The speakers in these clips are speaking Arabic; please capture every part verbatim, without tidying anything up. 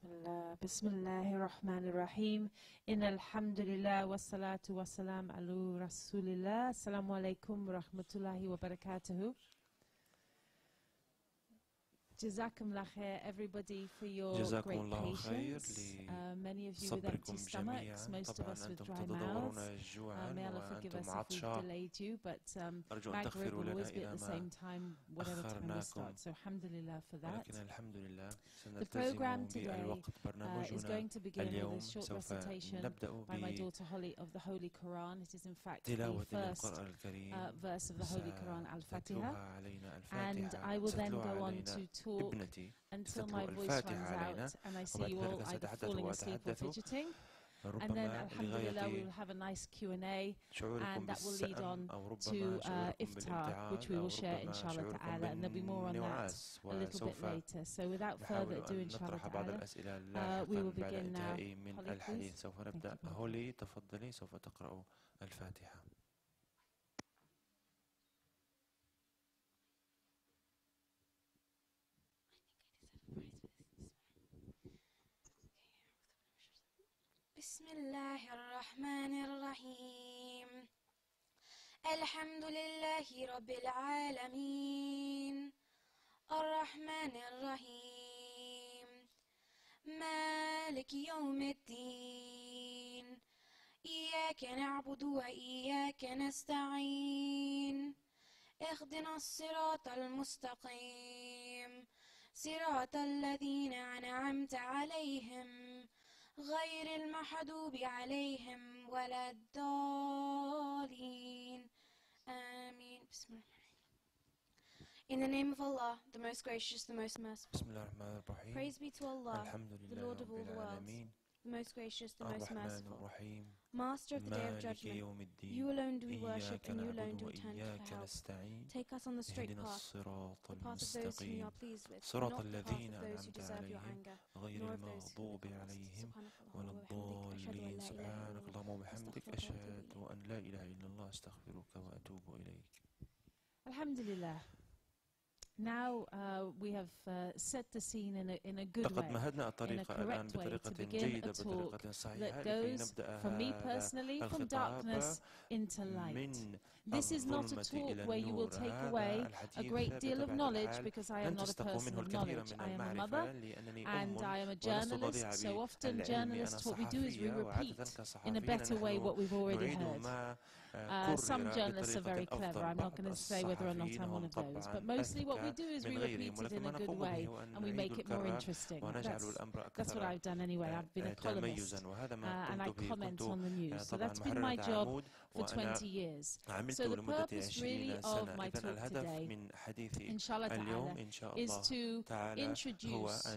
Bismillah, Bismillahirrahmanirrahim. Innal hamdulillah wassalatu wassalam ala rasulillah. Assalamu alaikum wa rahmatullahi wa barakatuhu. Jazakumullah khair, everybody, for your great patience. Uh, many of you with empty stomachs, most of us with dry mouths. Uh, may Allah forgive us if we've delayed you, but um, Maghrib will always be at the same time, whatever time we start. So alhamdulillah for that. The program today uh, is going to begin with a short recitation by my daughter Holly of the Holy Quran. It is in fact the first uh, verse of the Holy Quran, Al-Fatiha. And I will then go on to talk until my voice runs out and I see you all either falling asleep or fidgeting. And then, alhamdulillah, we will have a nice Q and A, and that will lead on to uh, iftar, which we will share, inshallah ta'ala, and there'll be more on that a little bit later. So without further ado, inshallah ta'ala, uh, we will begin now. Holly, please. بسم الله الرحمن الرحيم الحمد لله رب العالمين الرحمن الرحيم مالك يوم الدين إياك نعبد وإياك نستعين اهدنا الصراط المستقيم صراط الذين أنعمت عليهم غير المحدوب عليهم ولا الضالين آمين. بسم الله. In the name of Allah, the most gracious, the most merciful. Praise be to Allah, the Lord of all the worlds, the most gracious, the most merciful, Master of the Day of Judgment. You alone do we worship, and you alone do we turn to for help. Take us on the straight path, the path of those whom you are pleased with, not the path of those who deserve your anger, nor of those who are against. سبحانك اللهم وبحمدك أشهد أن لا إله إلا الله أستغفرك وأتوب إليك. Alhamdulillah. Now uh, we have uh, set the scene in a, in a good way, in a correct way, to begin a talk that goes, for me personally, from darkness into light. This is not a talk where you will take away a great deal of knowledge, because I am not a person of knowledge. I am a mother and I am a journalist, so often journalists, what we do is we repeat in a better way what we've already heard. Uh, some journalists are very clever. I'm not going to say whether or not I'm one of those, but mostly what we do is we repeat it in a good way and we make it more interesting. That's, that's what I've done anyway. I've been a columnist uh, and I comment on the news. So that's been my job for twenty years. So the purpose really of my talk today, inshallah ta'ala, is to introduce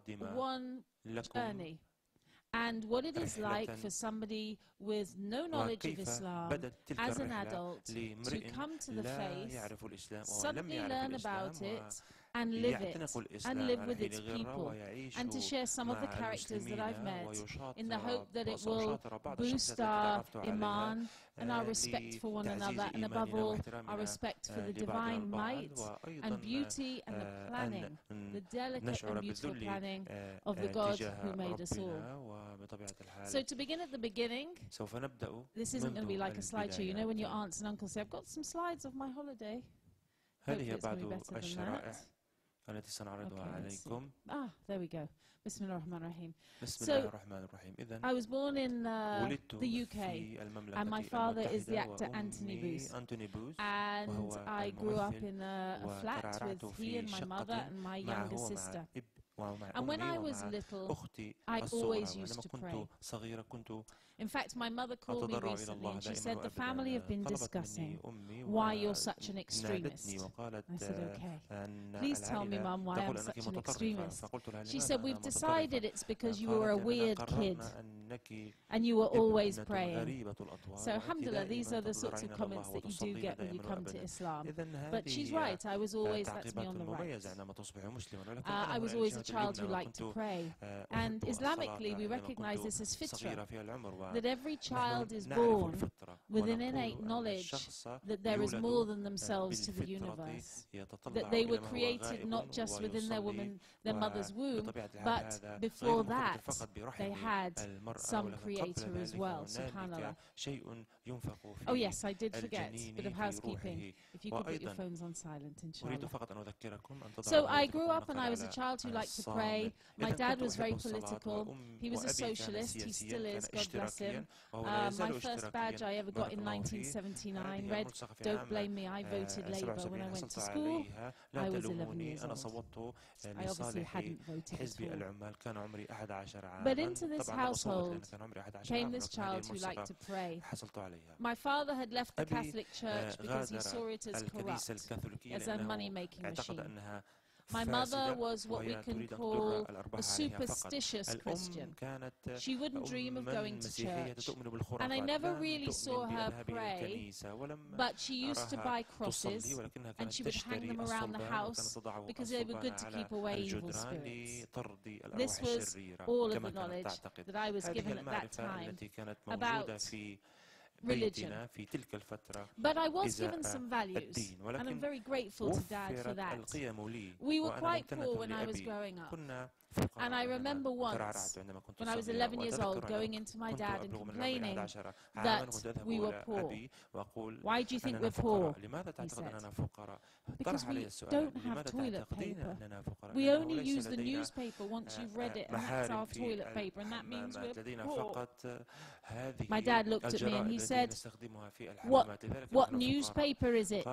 one journey and what it is like for somebody with no knowledge of Islam as an adult to come to the faith, suddenly learn about it, and live it, and live with its people, and to share some of the characters that I've met in the hope that it will boost our iman and our respect for one another, and above all, our respect for the divine might and beauty and the planning, the delicate and beautiful planning of the God who made us all. So to begin at the beginning, this isn't going to be like a slideshow. You know when your aunts and uncles say, I've got some slides of my holiday. Hopefully it's going to be better than that. التي سنعرضها عليكم. Ah, there we go. Bismillah ar-Rahman ar-Rahim. So, I was born in uh, the U K, and my father is the actor Anthony Booth. And I grew up in a, a flat with he and my mother and my younger sister. And when I was little, I always used to pray. In fact, my mother called me recently and she said, the family have been discussing why you're such an extremist. I said, okay. Please tell me, Mum, why I'm such an extremist. She said, we've decided it's because you were a weird kid and you were always praying. So, alhamdulillah, these are the sorts of comments that you do get when you come to Islam. But she's right, I was always, that's me on the right. Uh, I was always a child who liked to pray. And Islamically, we recognize this as fitra, that every child is born with an innate knowledge that there is more than themselves to the universe, that they were created not just within their woman, their mother's womb, but before that, they had some creator as well, subhanAllah. Oh yes, I did forget, a bit of housekeeping. If you could put your phones on silent, inshallah. So I grew up and I was a child who liked to pray. My dad was very political. He was a socialist. He still is, God bless him. Uh, my first badge I ever got in nineteen seventy-nine read, "Don't blame me, I voted Labour." When I went to school, I was eleven years old. I obviously hadn't voted at all. But into this household came this child who liked to pray. My father had left the Catholic Church because he saw it as corrupt, as a money-making machine. My mother was what we can call a superstitious Christian. She wouldn't dream of going to church, and I never really saw her pray, but she used to buy crosses, and she would hang them around the house because they were good to keep away evil spirits. This was all of the knowledge that I was given at that time about religion. But I was given some values, and I'm very grateful to Dad for that. We were quite poor when I was growing up. And I remember once, when I was eleven years old, going into my dad and complaining that we were poor. "Why do you think we're poor?" he said. "Because we don't have toilet paper. We only use the newspaper once you've read it, and that's our toilet paper, and that means we're poor." My dad looked at me and he said, what, what newspaper is it?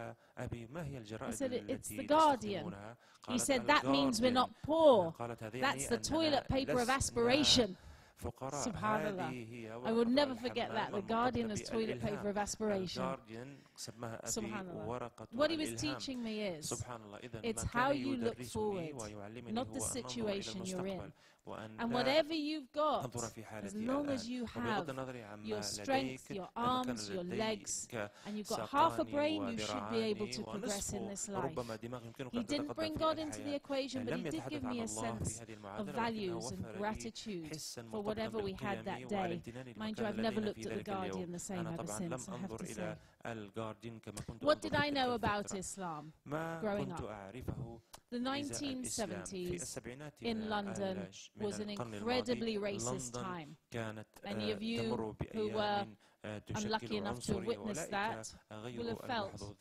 I said, "It's the Guardian." He said, "That means we're not poor. That's the toilet paper of aspiration." Subhanallah. I will never forget that. The Guardian is toilet paper of aspiration. Subhanallah. What he was teaching me is, it's how you look forward, not the situation you're in. And whatever you've got, as long as you have your strength, your arms, your legs, and you've got half a brain, you should be able to progress in this life. He didn't bring God into the equation, but he did give me a sense of values and gratitude for whatever we had that day. Mind you, I've never looked at the Guardian the same ever since, I have to say. What did I know about Islam growing up? The nineteen seventies in London was an incredibly racist time. Many of you who were unlucky enough to witness that will have felt.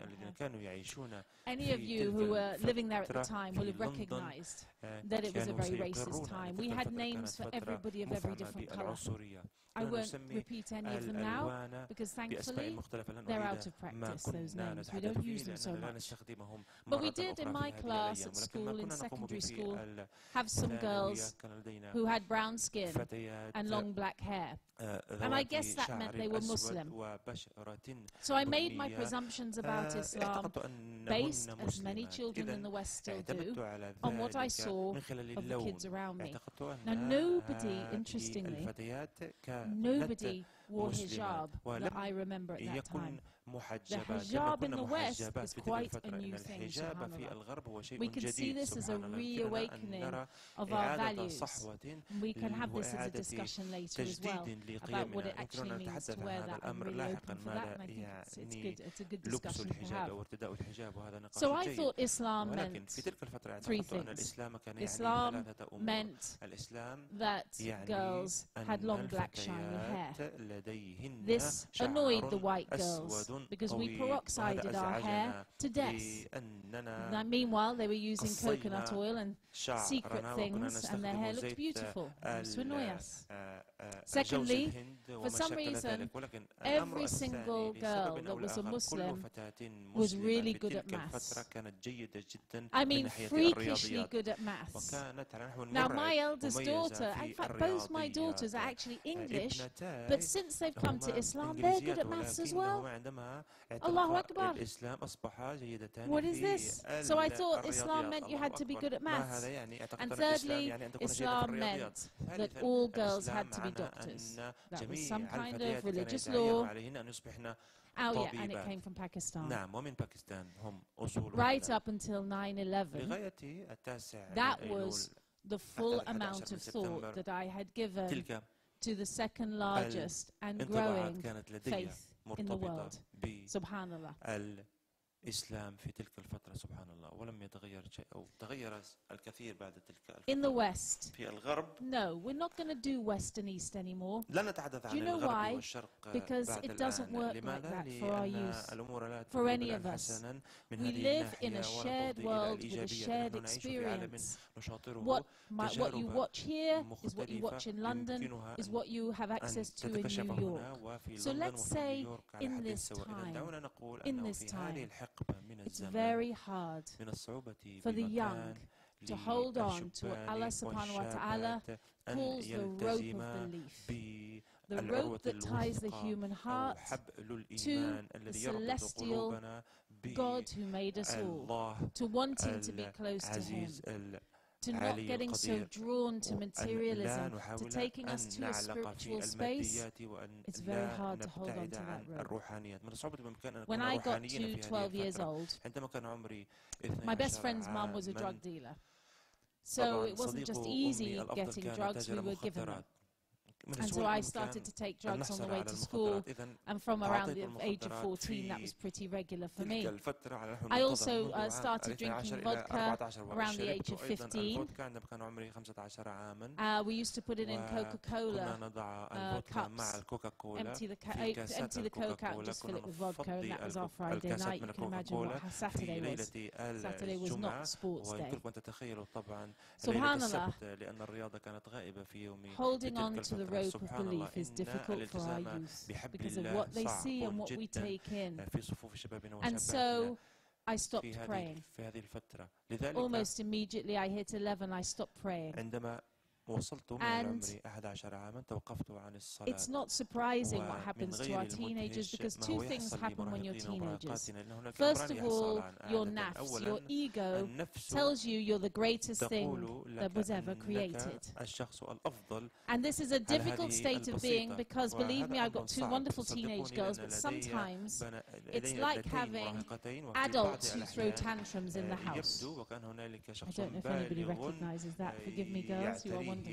Any of you who were living there at the time will have recognized that it was a very racist time. We had names for everybody of every different color. I won't repeat any of them now, because thankfully they're out of practice, those names. We don't use them so much. But we did in my class at school, in secondary school, have some girls who had brown skin and long black hair. And I guess that meant they were Muslim. So I made my presumptions about Islam based, as many children in the West still do, on what I saw of the kids around me. Now nobody, interestingly, nobody wore hijab that I remember at that time. The hijab in the West is quite a new thing, subhanAllah. We can see this as a reawakening of our values. We can have this as a discussion later as well, about what it actually means to wear that. I'm really open for that, and I think it's, it's, good, it's a good discussion to have. So I thought Islam meant three things. Islam meant that girls had long black shiny hair. This annoyed the white girls, because we peroxided our hair to death. Now, meanwhile, they were using coconut oil and secret things, and their hair looked beautiful. It used to annoy us. Secondly, for some reason, every single girl that was a Muslim was really good at maths. I mean, freakishly good at maths. Now, my eldest daughter, in fact, both my daughters are actually English, but since they've come to Islam, they're good at maths as well. Allahu Akbar. What is this? So I thought Islam meant you had to be good at maths. And thirdly, Islam meant that all girls had to be doctors. That was some kind of religious law. Oh yeah, and it came from Pakistan. نعم ومن باكستان هم أصول right up until nine eleven. لغاية التاسع that was the full amount of thought that I had given to the second largest and growing faith in the world. Subhanallah. الإسلام في تلك الفترة سبحان الله ولم يتغير شيء أو تغير الكثير بعد تلك الفترة. In the West. في الغرب. No, we're not going to do West and East anymore. لا نتحدث عن الغرب والشرق. Because it doesn't work like that for our youth. For any of us. We live in a shared world with a shared experience. What, my, what you watch here is what you watch in London, is what you have access to in New York. So let's say in this time, in this time, it's very hard for the young to hold on to what Allah subhanahu wa ta'ala calls the rope of belief. The rope that ties the human heart to the celestial God who made us all, to wanting to be close to Him, to not getting so drawn to materialism, to taking us to a spiritual space. It's very hard to hold on to that rope. When I got to twelve years old, my best friend's mom was a drug dealer. So it wasn't just easy getting drugs, we were given them. And so I started to take drugs on the way to school, and from around the age of fourteen, that was pretty regular for me. I also uh, started drinking vodka around the age of fifteen. Uh, we used to put it in Coca-Cola uh, cups, empty the, ca empty the Coke out and just fill it with vodka, and that was our Friday night. You can imagine what Saturday was. Saturday was not sports day. Subhanallah, holding on to the rope of belief is difficult for our youth because of what they see and what we take in. And so I stopped praying. Almost immediately I hit eleven, I stopped praying. And it's not surprising what happens to our teenagers, because two things happen when you're teenagers. First of all, your nafs, your ego, tells you you're the greatest thing that was ever created. And this is a difficult state of being, because believe me, I've got two wonderful teenage girls, but sometimes it's like having adults who throw tantrums in the house. I don't know if anybody recognizes that. Forgive me, girls, you are wonderful.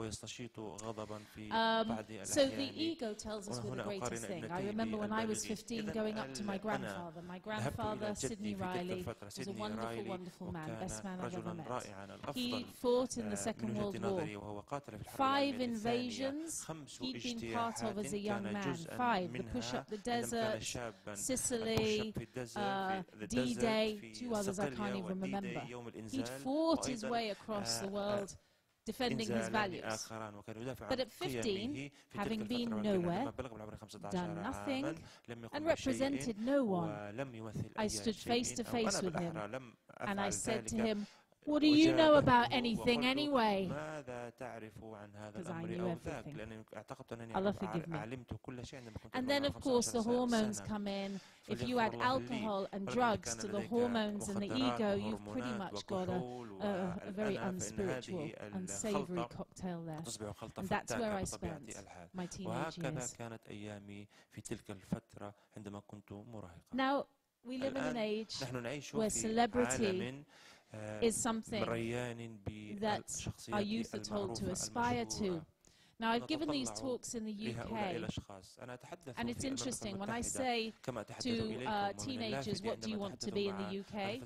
Um, so the ego tells us we're the greatest thing. I remember when I was fifteen going up to my grandfather. My grandfather, Sidney Riley, was a wonderful, wonderful man, best man I've ever met. He fought in the Second World War. Five invasions he'd been part of as a young man. Five. The push up the desert, Sicily, uh, D-Day, two others I can't even remember. He'd fought his way across the world, defending his values. But at fifteen, having been nowhere, done nothing, and represented no one, I stood face to face with him, and I said to him, "What do you know about anything anyway?" Because I knew everything. Allah forgive me. And then, of course, the hormones come in. If you add alcohol and drugs to the hormones and the ego, you've pretty much got a, a, a very unspiritual, unsavory cocktail there. And that's where I spent my teenage years. Now, we live in an age where celebrity is something that our youth are told to aspire to. Now, I've given these talks in the U K, and it's interesting, when I say to uh, teenagers, what do you want to be in the U K?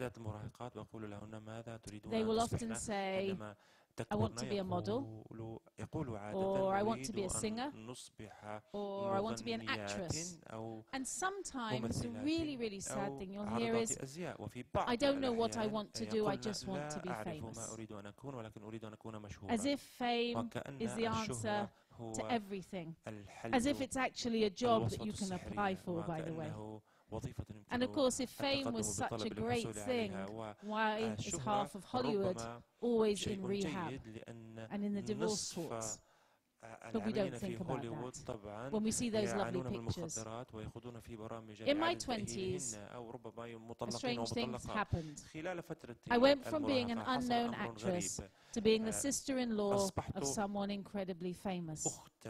They will often say, I want to be a model, or I want to be a singer, or I want to be an actress. And sometimes the really, really sad thing you'll hear is, I don't know what I want to do, I just want to be famous. As if fame is the answer to everything. As if it's actually a job that you can apply for, by the way. And of course, if fame was such a great thing, why is half of Hollywood always in rehab and in the divorce talks? But we don't think about that when we see those lovely pictures. In my twenties, strange things happened. I went from being an unknown actress to being the sister-in-law of someone incredibly famous.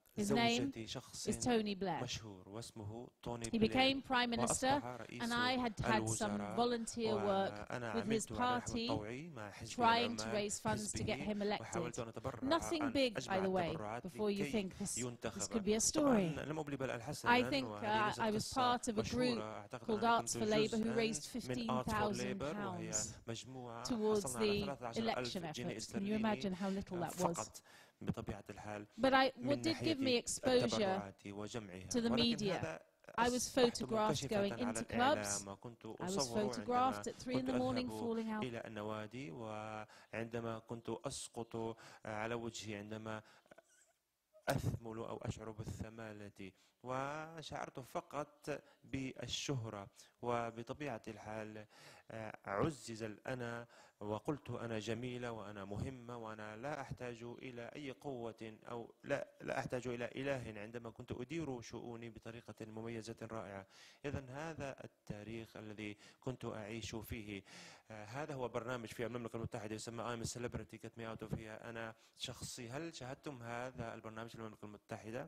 His name is Tony Blair. He became Prime Minister, and I had had some volunteer work with his party trying to raise funds to get him elected. Nothing big, by the way, before you think this, this could be a story. I think uh, I was part of a group called Arts for Labour who raised fifteen thousand pounds towards the election efforts. Can you imagine how little that was? But I, what did give me exposure to the media, I was photographed going into clubs. I was photographed at three in the morning falling out. إلى النوادي وعندما كنت أسقط على وجهي عندما أثمل أو أشعر بالثمالة وشعرت فقط بالشهرة وبطبيعة الحال عزز الأنا وقلت أنا جميلة وأنا مهمة وأنا لا أحتاج إلى أي قوة أو لا, لا أحتاج إلى إله عندما كنت أدير شؤوني بطريقة مميزة رائعة. إذن هذا التاريخ الذي كنت أعيش فيه. هذا هو برنامج في المملكة المتحدة يسمى I'm a Celebrity Get Me Out of Here. أنا شخصي. هل شاهدتم هذا البرنامج في المملكة المتحدة؟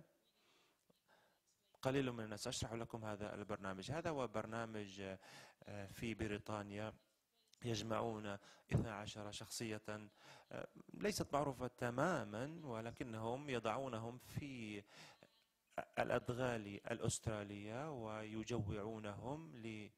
قليل من الناس. أشرح لكم هذا البرنامج. هذا هو برنامج في بريطانيا يجمعون اثنتي عشرة شخصية ليست معروفة تماما ولكنهم يضعونهم في الأدغال الأسترالية ويجوعونهم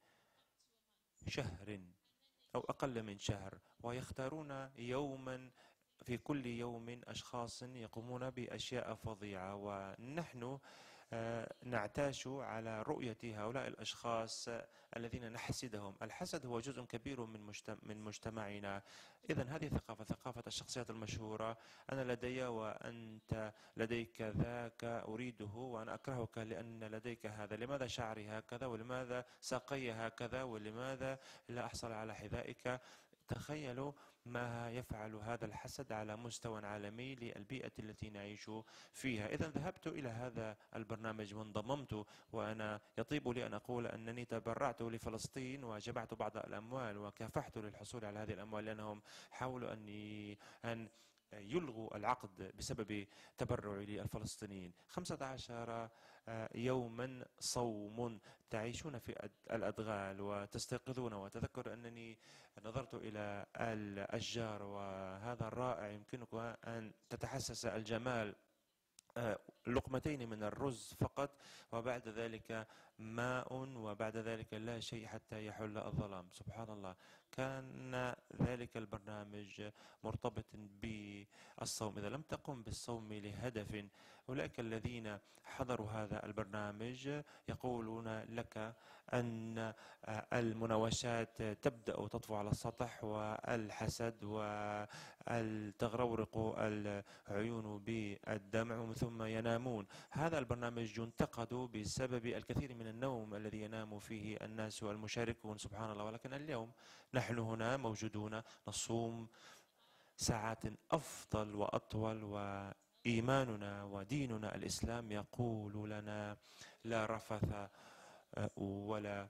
لشهر أو أقل من شهر ويختارون يوما في كل يوم أشخاص يقومون بأشياء فظيعة ونحن نعتاش على رؤية هؤلاء الأشخاص الذين نحسدهم. الحسد هو جزء كبير من من مجتمعنا. إذن هذه ثقافة ثقافة الشخصيات المشهورة. أنا لدي وأنت لديك ذاك أريده وأنا أكرهك لأن لديك هذا. لماذا شعري هكذا ولماذا ساقي هكذا ولماذا لا أحصل على حذائك؟ تخيلوا ما يفعل هذا الحسد على مستوى عالمي للبيئة التي نعيش فيها. إذن ذهبت إلى هذا البرنامج وانضممت وأنا يطيب لي أن أقول أنني تبرعت لفلسطين وجمعت بعض الأموال وكافحت للحصول على هذه الأموال لأنهم حاولوا أني أن يلغوا العقد بسبب تبرعي للفلسطينيين. خمسة عشر يوما صوم تعيشون في الأدغال وتستيقظون. وتذكر أنني نظرت إلى الأشجار وهذا الرائع يمكنك أن تتحسس الجمال. لقمتين من الرز فقط وبعد ذلك ماء وبعد ذلك لا شيء حتى يحل الظلام. سبحان الله. كان ذلك البرنامج مرتبط بالصوم. إذا لم تقم بالصوم لهدف أولئك الذين حضروا هذا البرنامج يقولون لك أن المناوشات تبدأ تطفو على السطح والحسد والتغرورق العيون بالدمع ثم ينامون. هذا البرنامج ينتقد بسبب الكثير من النوم الذي ينام فيه الناس المشاركون. سبحان الله. ولكن اليوم نحن هنا موجودون نصوم ساعات أفضل وأطول وإيماننا وديننا الإسلام يقول لنا لا رفث ولا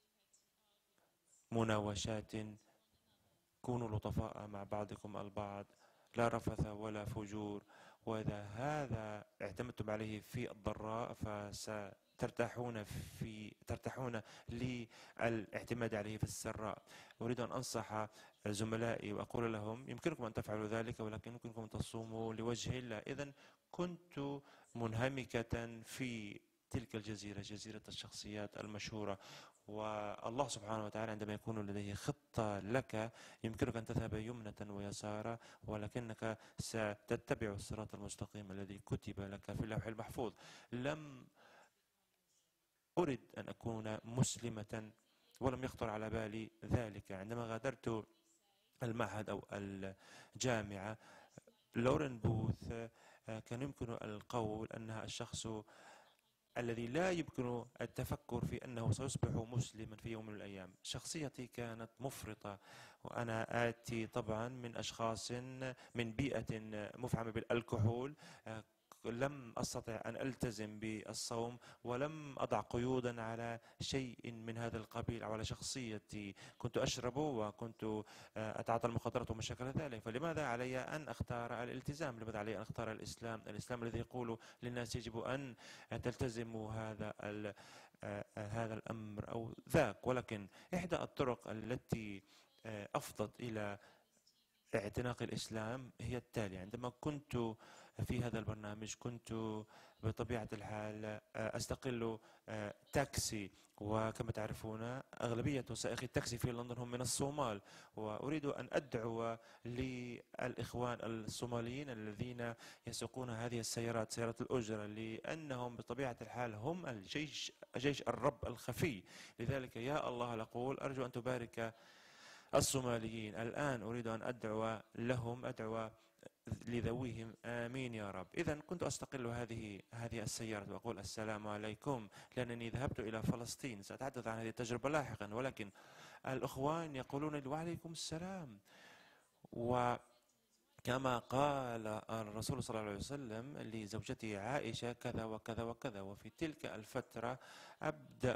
مناوشات كونوا لطفاء مع بعضكم البعض لا رفث ولا فجور. وإذا هذا اعتمدتم عليه في الضراء فسترتاحون في ترتاحون للاعتماد عليه في السراء. أريد أن أنصح زملائي وأقول لهم يمكنكم أن تفعلوا ذلك ولكن يمكنكم أن تصوموا لوجه الله. إذن كنت منهمكة في تلك الجزيرة جزيرة الشخصيات المشهورة. والله سبحانه وتعالى عندما يكون لديه خطة لك يمكنك أن تذهب يمنة ويسارا ولكنك ستتبع الصراط المستقيم الذي كتب لك في اللوح المحفوظ. لم أرد أن أكون مسلمة ولم يخطر على بالي ذلك. عندما غادرت المعهد أو الجامعة لورين بوث كان يمكن القول أنها الشخص الذي لا يمكن التفكر في أنه سيصبح مسلما في يوم من الأيام. شخصيتي كانت مفرطة وأنا آتي طبعا من أشخاص من بيئة مفعمة بالكحول. لم أستطع أن ألتزم بالصوم، ولم أضع قيودا على شيء من هذا القبيل أو على شخصيتي. كنت أشرب وكنت أتعاطى المخدرات وما شابه ذلك، فلماذا علي أن أختار الالتزام؟ لماذا علي أن أختار الإسلام؟ الإسلام الذي يقول للناس يجب أن تلتزموا هذا هذا الأمر أو ذاك. ولكن إحدى الطرق التي أفضت إلى اعتناق الإسلام هي التالية: عندما كنت في هذا البرنامج كنت بطبيعة الحال أستقل تاكسي، وكما تعرفون أغلبية سائقي التاكسي في لندن هم من الصومال، وأريد أن أدعو للإخوان الصوماليين الذين يسوقون هذه السيارات، سيارات الأجرة، لأنهم بطبيعة الحال هم الجيش جيش الرب الخفي. لذلك يا الله أقول أرجو أن تبارك الصوماليين. الآن أريد أن أدعو لهم، أدعو لذويهم، آمين يا رب. إذن كنت أستقل هذه هذه السيارة وأقول السلام عليكم، لأنني ذهبت إلى فلسطين. سأتحدث عن هذه التجربة لاحقا، ولكن الأخوان يقولون لي وعليكم السلام. وكما قال الرسول صلى الله عليه وسلم لزوجته عائشة كذا وكذا وكذا. وفي تلك الفترة أبدأ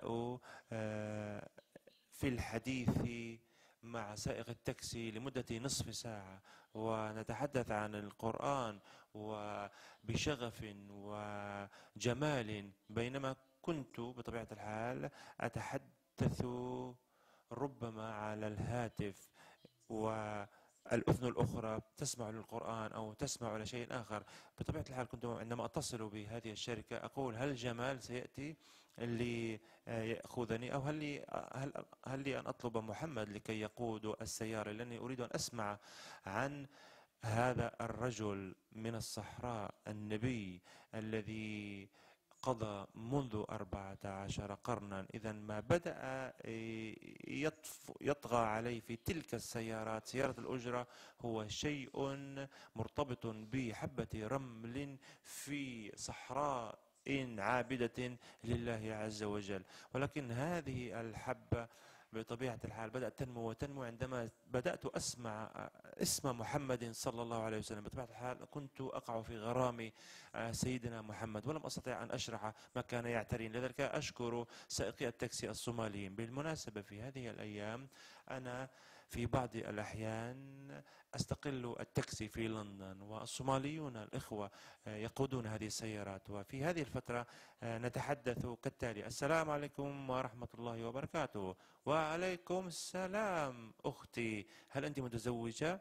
في الحديث مع سائق التاكسي لمدة نصف ساعة، ونتحدث عن القرآن وبشغف وجمال، بينما كنت بطبيعة الحال أتحدث ربما على الهاتف والأذن الأخرى تسمع للقرآن أو تسمع لشيء آخر. بطبيعة الحال كنت عندما أتصل بهذه الشركة أقول هل جمال سيأتي اللي يأخذني، أو هل لي, هل, هل لي أن أطلب محمد لكي يقود السيارة، لأني أريد أن أسمع عن هذا الرجل من الصحراء، النبي الذي قضى منذ أربعة عشر قرنا. إذا ما بدأ يطغى علي في تلك السيارات، سيارة الأجرة، هو شيء مرتبط بحبة رمل في صحراء إن عابدة لله عز وجل. ولكن هذه الحبة بطبيعة الحال بدأت تنمو وتنمو عندما بدأت أسمع اسم محمد صلى الله عليه وسلم. بطبيعة الحال كنت أقع في غرام سيدنا محمد، ولم أستطع أن أشرح ما كان يعترين. لذلك أشكر سائقي التاكسي الصوماليين. بالمناسبة في هذه الأيام أنا في بعض الأحيان أستقل التاكسي في لندن، والصوماليون الإخوة يقودون هذه السيارات. وفي هذه الفترة نتحدث كالتالي: السلام عليكم ورحمة الله وبركاته. وعليكم السلام أختي، هل أنت متزوجة؟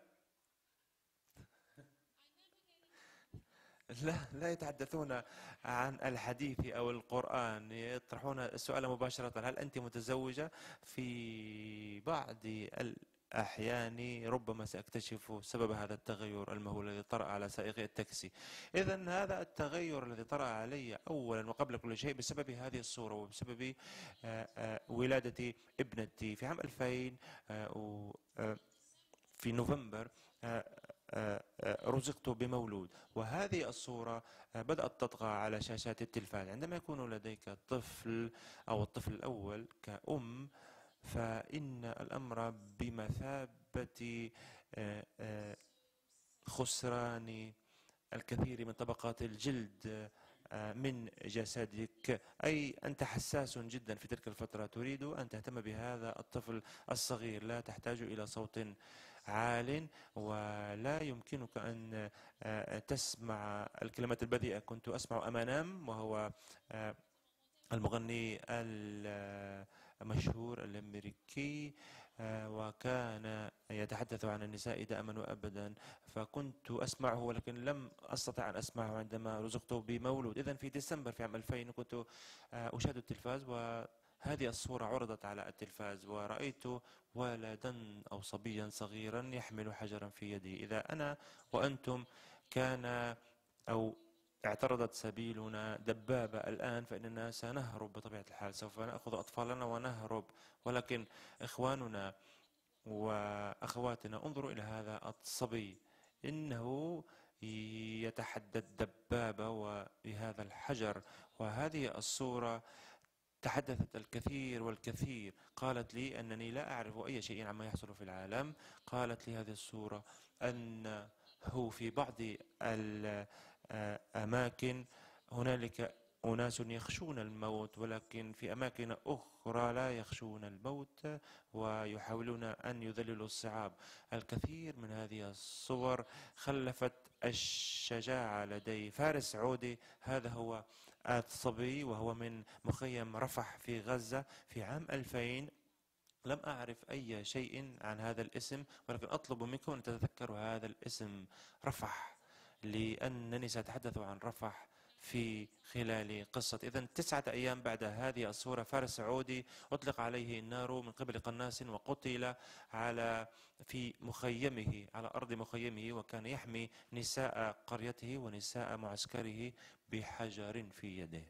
لا لا يتحدثون عن الحديث أو القرآن، يطرحون السؤال مباشرة: هل أنت متزوجة؟ في بعض الأحيان ربما سأكتشف سبب هذا التغير المهول الذي طرأ على سائقي التاكسي. إذن هذا التغير الذي طرأ علي أولا وقبل كل شيء بسبب هذه الصورة، وبسبب ولادة ابنتي في عام ألفين في نوفمبر. رزقت بمولود، وهذه الصورة بدأت تطغى على شاشات التلفاز. عندما يكون لديك طفل أو الطفل الأول كأم، فإن الأمر بمثابة خسران الكثير من طبقات الجلد من جسدك، أي أنت حساس جدا في تلك الفترة، تريد أن تهتم بهذا الطفل الصغير. لا تحتاج إلى صوت عال، ولا يمكنك أن تسمع الكلمات البذيئة. كنت أسمع أمانام، وهو المغني المشهور الأمريكي، وكان يتحدث عن النساء دائما وأبدا، فكنت أسمعه ولكن لم أستطع أن أسمعه عندما رزقت بمولود. إذن في ديسمبر في عام ألفين كنت أشاهد التلفاز، وهذه الصورة عرضت على التلفاز، ورأيت ولدا أو صبيا صغيرا يحمل حجرا في يده. إذا أنا وأنتم كان أو اعترضت سبيلنا دبابة الآن، فإننا سنهرب بطبيعة الحال، سوف نأخذ أطفالنا ونهرب. ولكن إخواننا وأخواتنا، انظروا إلى هذا الصبي، إنه يتحدى الدبابة وبهذا الحجر. وهذه الصورة تحدثت الكثير والكثير. قالت لي أنني لا أعرف أي شيء عما يحصل في العالم. قالت لي هذه الصورة أنه في بعض أماكن هنالك أناس يخشون الموت، ولكن في أماكن أخرى لا يخشون الموت ويحاولون أن يذللوا الصعاب. الكثير من هذه الصور خلفت الشجاعة لدي فارس عودي. هذا هو الصبي وهو من مخيم رفح في غزة في عام ألفين. لم أعرف أي شيء عن هذا الاسم، ولكن أطلب منكم أن تتذكروا هذا الاسم رفح، لأنني سأتحدث عن رفح في خلال قصة. إذن تسعة أيام بعد هذه الصورة فارس سعودي أطلق عليه النار من قبل قناص وقتل على في مخيمه على أرض مخيمه، وكان يحمي نساء قريته ونساء معسكره بحجر في يده.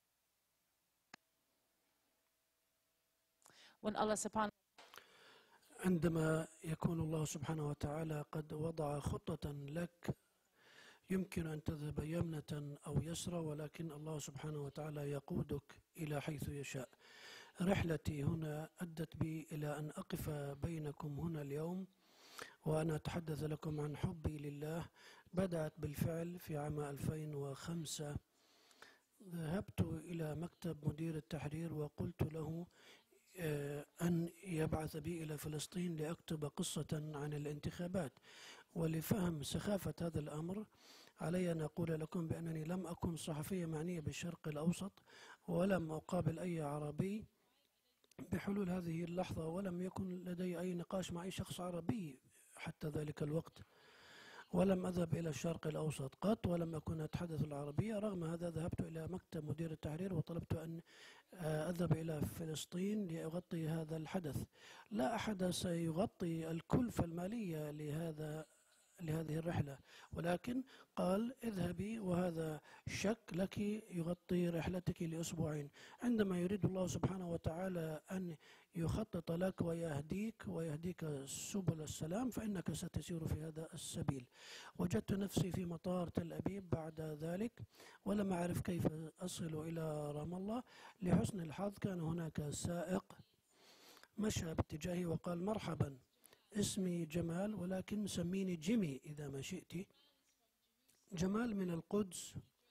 عندما يكون الله سبحانه وتعالى قد وضع خطة لك يمكن أن تذهب يمنة أو يسرى، ولكن الله سبحانه وتعالى يقودك إلى حيث يشاء. رحلتي هنا أدت بي إلى أن أقف بينكم هنا اليوم وأنا أتحدث لكم عن حبي لله. بدأت بالفعل في عام ألفين وخمسة. ذهبت إلى مكتب مدير التحرير وقلت له أن يبعث بي إلى فلسطين لأكتب قصة عن الانتخابات. ولفهم سخافة هذا الأمر علي أن أقول لكم بأنني لم أكن صحفية معنية بالشرق الأوسط، ولم أقابل أي عربي بحلول هذه اللحظة، ولم يكن لدي أي نقاش مع أي شخص عربي حتى ذلك الوقت، ولم أذهب إلى الشرق الأوسط قط، ولم أكن أتحدث العربية. رغم هذا ذهبت إلى مكتب مدير التحرير وطلبت أن أذهب إلى فلسطين لأغطي هذا الحدث. لا أحد سيغطي الكلفة المالية لهذا لهذه الرحلة، ولكن قال اذهبي وهذا شك لك يغطي رحلتك لأسبوعين. عندما يريد الله سبحانه وتعالى أن يخطط لك ويهديك ويهديك سبل السلام فإنك ستسير في هذا السبيل. وجدت نفسي في مطار تل أبيب بعد ذلك ولم أعرف كيف أصل إلى رام الله. لحسن الحظ كان هناك سائق مشى باتجاهي وقال مرحبا، اسمي جمال ولكن سميني جيمي إذا ما شئت. جمال من القدس،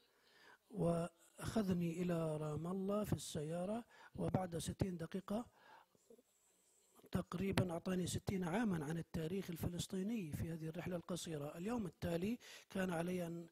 وأخذني إلى رام الله في السيارة، وبعد ستين دقيقة تقريبا أعطاني ستين عاما عن التاريخ الفلسطيني في هذه الرحلة القصيرة. اليوم التالي كان علي أن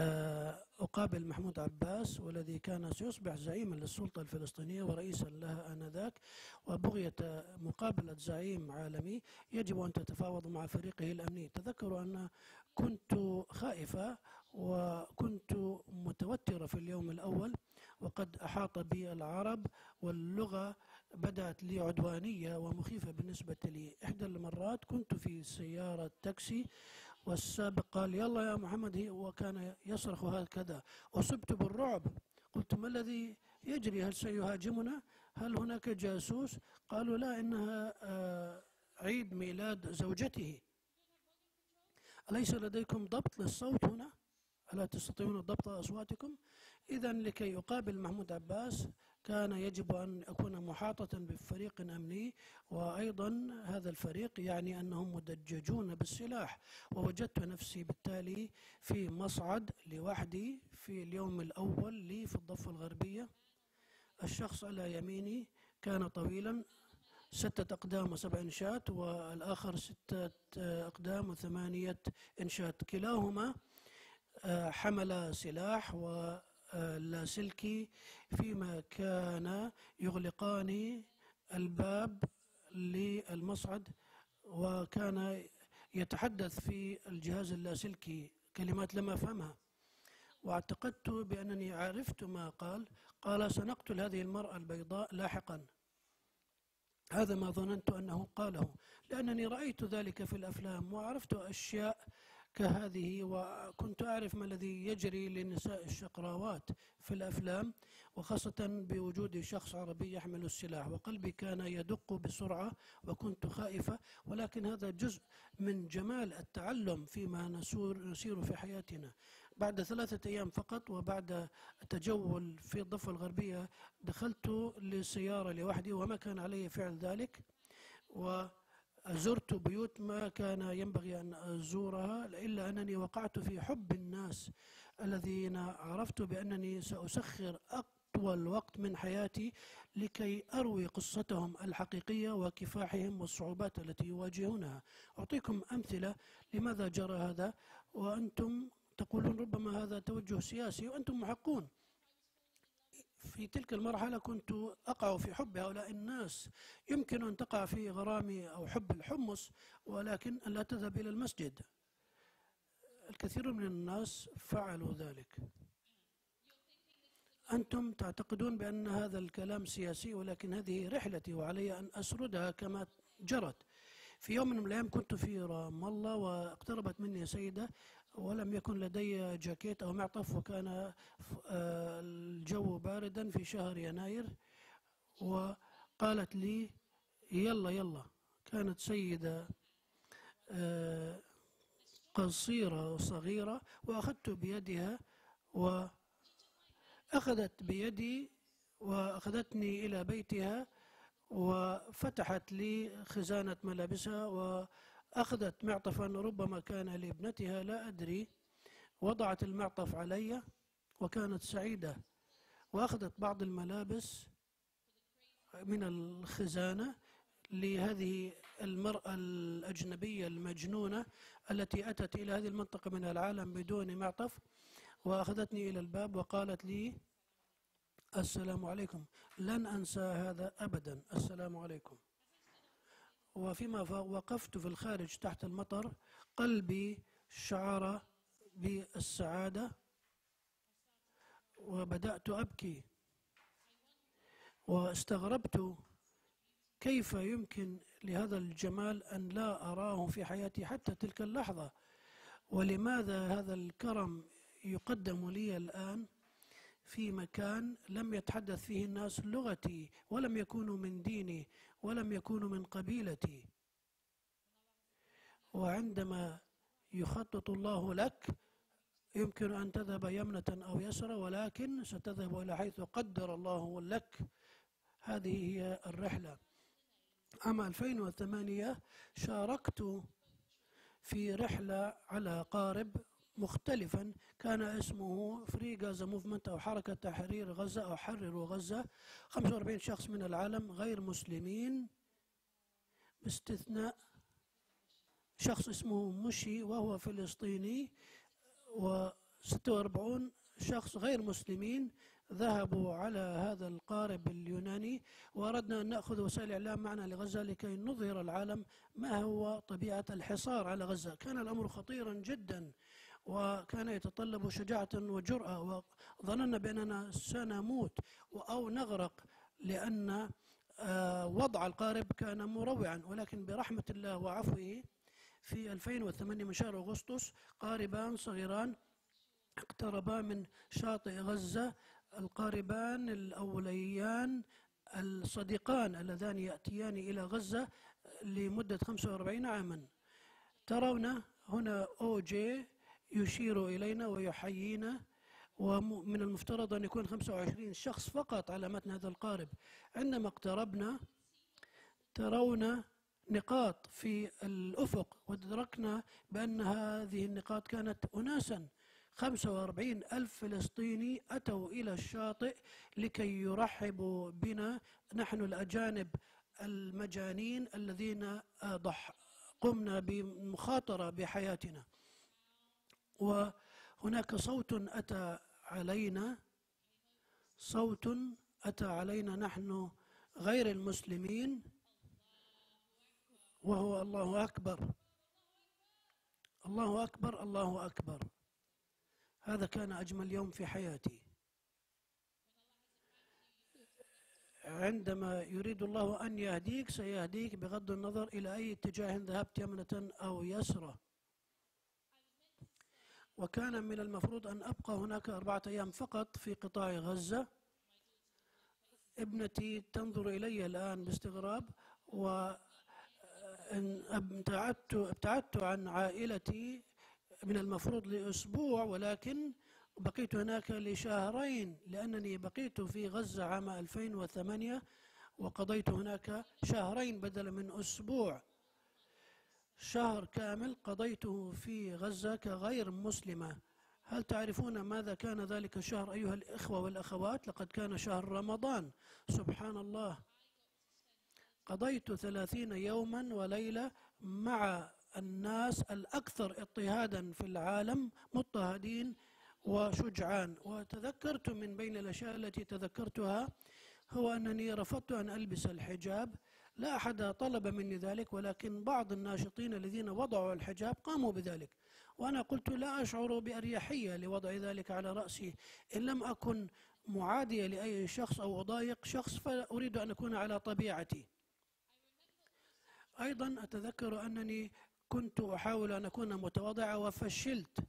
أقابل محمود عباس، والذي كان سيصبح زعيما للسلطة الفلسطينية ورئيسا لها آنذاك. وبغية مقابلة زعيم عالمي يجب أن تتفاوض مع فريقه الأمني. تذكروا أن كنت خائفة وكنت متوترة في اليوم الأول، وقد أحاط بي العرب واللغة بدأت لي عدوانية ومخيفة بالنسبة لي. إحدى المرات كنت في سيارة تاكسي والسابق قال يلا يا محمد، وكان يصرخ هكذا. أصبت بالرعب، قلت ما الذي يجري؟ هل سيهاجمنا؟ هل هناك جاسوس؟ قالوا لا، إنها عيد ميلاد زوجته. أليس لديكم ضبط للصوت هنا؟ ألا تستطيعون ضبط أصواتكم؟ إذن لكي أقابل محمود عباس كان يجب أن أكون محاطة بفريق أمني، وأيضا هذا الفريق يعني أنهم مدججون بالسلاح. ووجدت نفسي بالتالي في مصعد لوحدي في اليوم الأول لي في الضفة الغربية. الشخص على يميني كان طويلا، ستة أقدام وسبع إنشات، والآخر ستة أقدام وثمانية إنشات. كلاهما حمل سلاح ولاسلكي، فيما كان يغلقان الباب للمصعد، وكان يتحدث في الجهاز اللاسلكي كلمات لم أفهمها، واعتقدت بأنني عرفت ما قال. قال سنقتل هذه المرأة البيضاء لاحقا. هذا ما ظننت أنه قاله، لأنني رأيت ذلك في الأفلام وعرفت أشياء كهذه، وكنت أعرف ما الذي يجري للنساء الشقراوات في الأفلام، وخاصة بوجود شخص عربي يحمل السلاح. وقلبي كان يدق بسرعة وكنت خائفة، ولكن هذا جزء من جمال التعلم فيما نسير في حياتنا. بعد ثلاثة أيام فقط وبعد تجول في الضفة الغربية دخلت للسيارة لوحدي، وما كان علي فعل ذلك، و زرت بيوت ما كان ينبغي أن أزورها، إلا أنني وقعت في حب الناس الذين عرفت بأنني سأسخر أطول وقت من حياتي لكي أروي قصتهم الحقيقية وكفاحهم والصعوبات التي يواجهونها. أعطيكم أمثلة لماذا جرى هذا، وأنتم تقولون ربما هذا توجه سياسي، وأنتم محقون. في تلك المرحلة كنت أقع في حب هؤلاء الناس. يمكن أن تقع في غرامي أو حب الحمص، ولكن أن لا تذهب إلى المسجد. الكثير من الناس فعلوا ذلك. أنتم تعتقدون بأن هذا الكلام سياسي، ولكن هذه رحلتي وعلي أن أسردها كما جرت. في يوم من الأيام كنت في رام الله، واقتربت مني سيدة ولم يكن لدي جاكيت أو معطف، وكان الجو باردا في شهر يناير، وقالت لي يلا يلا. كانت سيدة قصيرة وصغيرة، وأخذت بيدها وأخذت بيدي وأخذتني إلى بيتها، وفتحت لي خزانة ملابسها وأخذت معطفا ربما كان لابنتها لا أدري، وضعت المعطف علي وكانت سعيدة، وأخذت بعض الملابس من الخزانة لهذه المرأة الأجنبية المجنونة التي أتت إلى هذه المنطقة من العالم بدون معطف، وأخذتني إلى الباب وقالت لي السلام عليكم. لن أنسى هذا أبدا، السلام عليكم. وفيما وقفت في الخارج تحت المطر قلبي شعر بالسعادة، وبدأت أبكي، واستغربت كيف يمكن لهذا الجمال أن لا أراه في حياتي حتى تلك اللحظة، ولماذا هذا الكرم يقدم لي الآن في مكان لم يتحدث فيه الناس لغتي، ولم يكونوا من ديني، ولم يكونوا من قبيلتي. وعندما يخطط الله لك يمكن أن تذهب يمنة أو يسرى، ولكن ستذهب إلى حيث قدر الله لك. هذه هي الرحلة. عام ألفين وثمانية شاركت في رحلة على قارب مختلفا، كان اسمه فري غازا موفمنت أو حركة تحرير غزة أو حرروا غزة. خمسة وأربعين شخص من العالم غير مسلمين، باستثناء شخص اسمه مشي وهو فلسطيني، وستة وأربعين شخص غير مسلمين ذهبوا على هذا القارب اليوناني، وأردنا أن نأخذ وسائل الإعلام معنا لغزة لكي نظهر العالم ما هو طبيعة الحصار على غزة. كان الأمر خطيرا جدا، وكان يتطلب شجاعة وجرأة، وظننا بأننا سنموت أو نغرق، لأن وضع القارب كان مروعا. ولكن برحمة الله وعفوه في ألفين وثمانية من شهر أغسطس قاربان صغيران اقتربا من شاطئ غزة، القاربان الأوليان الصديقان اللذان يأتيان إلى غزة لمدة خمسة وأربعين عاما. ترون هنا أو جي يشير إلينا ويحيينا، ومن المفترض أن يكون خمسة وعشرين شخص فقط على متن هذا القارب. عندما اقتربنا ترون نقاط في الأفق، وأدركنا بأن هذه النقاط كانت أناسا. خمسة وأربعين ألف فلسطيني أتوا إلى الشاطئ لكي يرحبوا بنا، نحن الأجانب المجانين الذين قمنا بمخاطرة بحياتنا. وهناك صوت أتى علينا، صوت أتى علينا نحن غير المسلمين، وهو الله أكبر الله أكبر الله أكبر. هذا كان أجمل يوم في حياتي. عندما يريد الله أن يهديك سيهديك بغض النظر إلى أي اتجاه ذهبت، يمنة أو يسرى. وكان من المفروض أن أبقى هناك أربعة أيام فقط في قطاع غزة. ابنتي تنظر إلي الآن باستغراب، وابتعدت ابتعدت عن عائلتي من المفروض لأسبوع، ولكن بقيت هناك لشهرين، لأنني بقيت في غزة عام ألفين وثمانية وقضيت هناك شهرين بدلا من أسبوع. شهر كامل قضيته في غزة كغير مسلمة. هل تعرفون ماذا كان ذلك الشهر أيها الإخوة والأخوات؟ لقد كان شهر رمضان. سبحان الله. قضيت ثلاثين يوما وليلة مع الناس الأكثر اضطهادا في العالم، مضطهدين وشجعان. وتذكرت من بين الأشياء التي تذكرتها هو أنني رفضت أن ألبس الحجاب. لا أحد طلب مني ذلك، ولكن بعض الناشطين الذين وضعوا الحجاب قاموا بذلك، وأنا قلت لا أشعر بأريحية لوضع ذلك على رأسي. إن لم أكن معادية لأي شخص أو أضايق شخص فأريد أن أكون على طبيعتي. أيضا أتذكر أنني كنت أحاول أن أكون متواضعة وفشلت.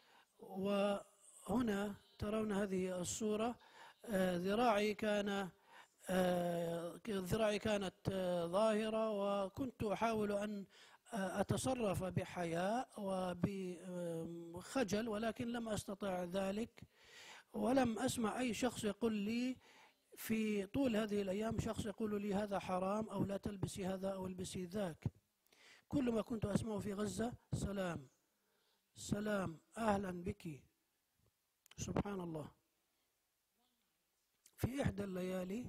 وهنا ترون هذه الصورة، ذراعي كان ذراعي كانت ظاهرة، وكنت أحاول أن أتصرف بحياء وبخجل، ولكن لم أستطع ذلك. ولم أسمع أي شخص يقول لي في طول هذه الأيام، شخص يقول لي هذا حرام أو لا تلبسي هذا أو البسي ذاك. كل ما كنت أسمعه في غزة سلام سلام، أهلا بك. سبحان الله. في إحدى الليالي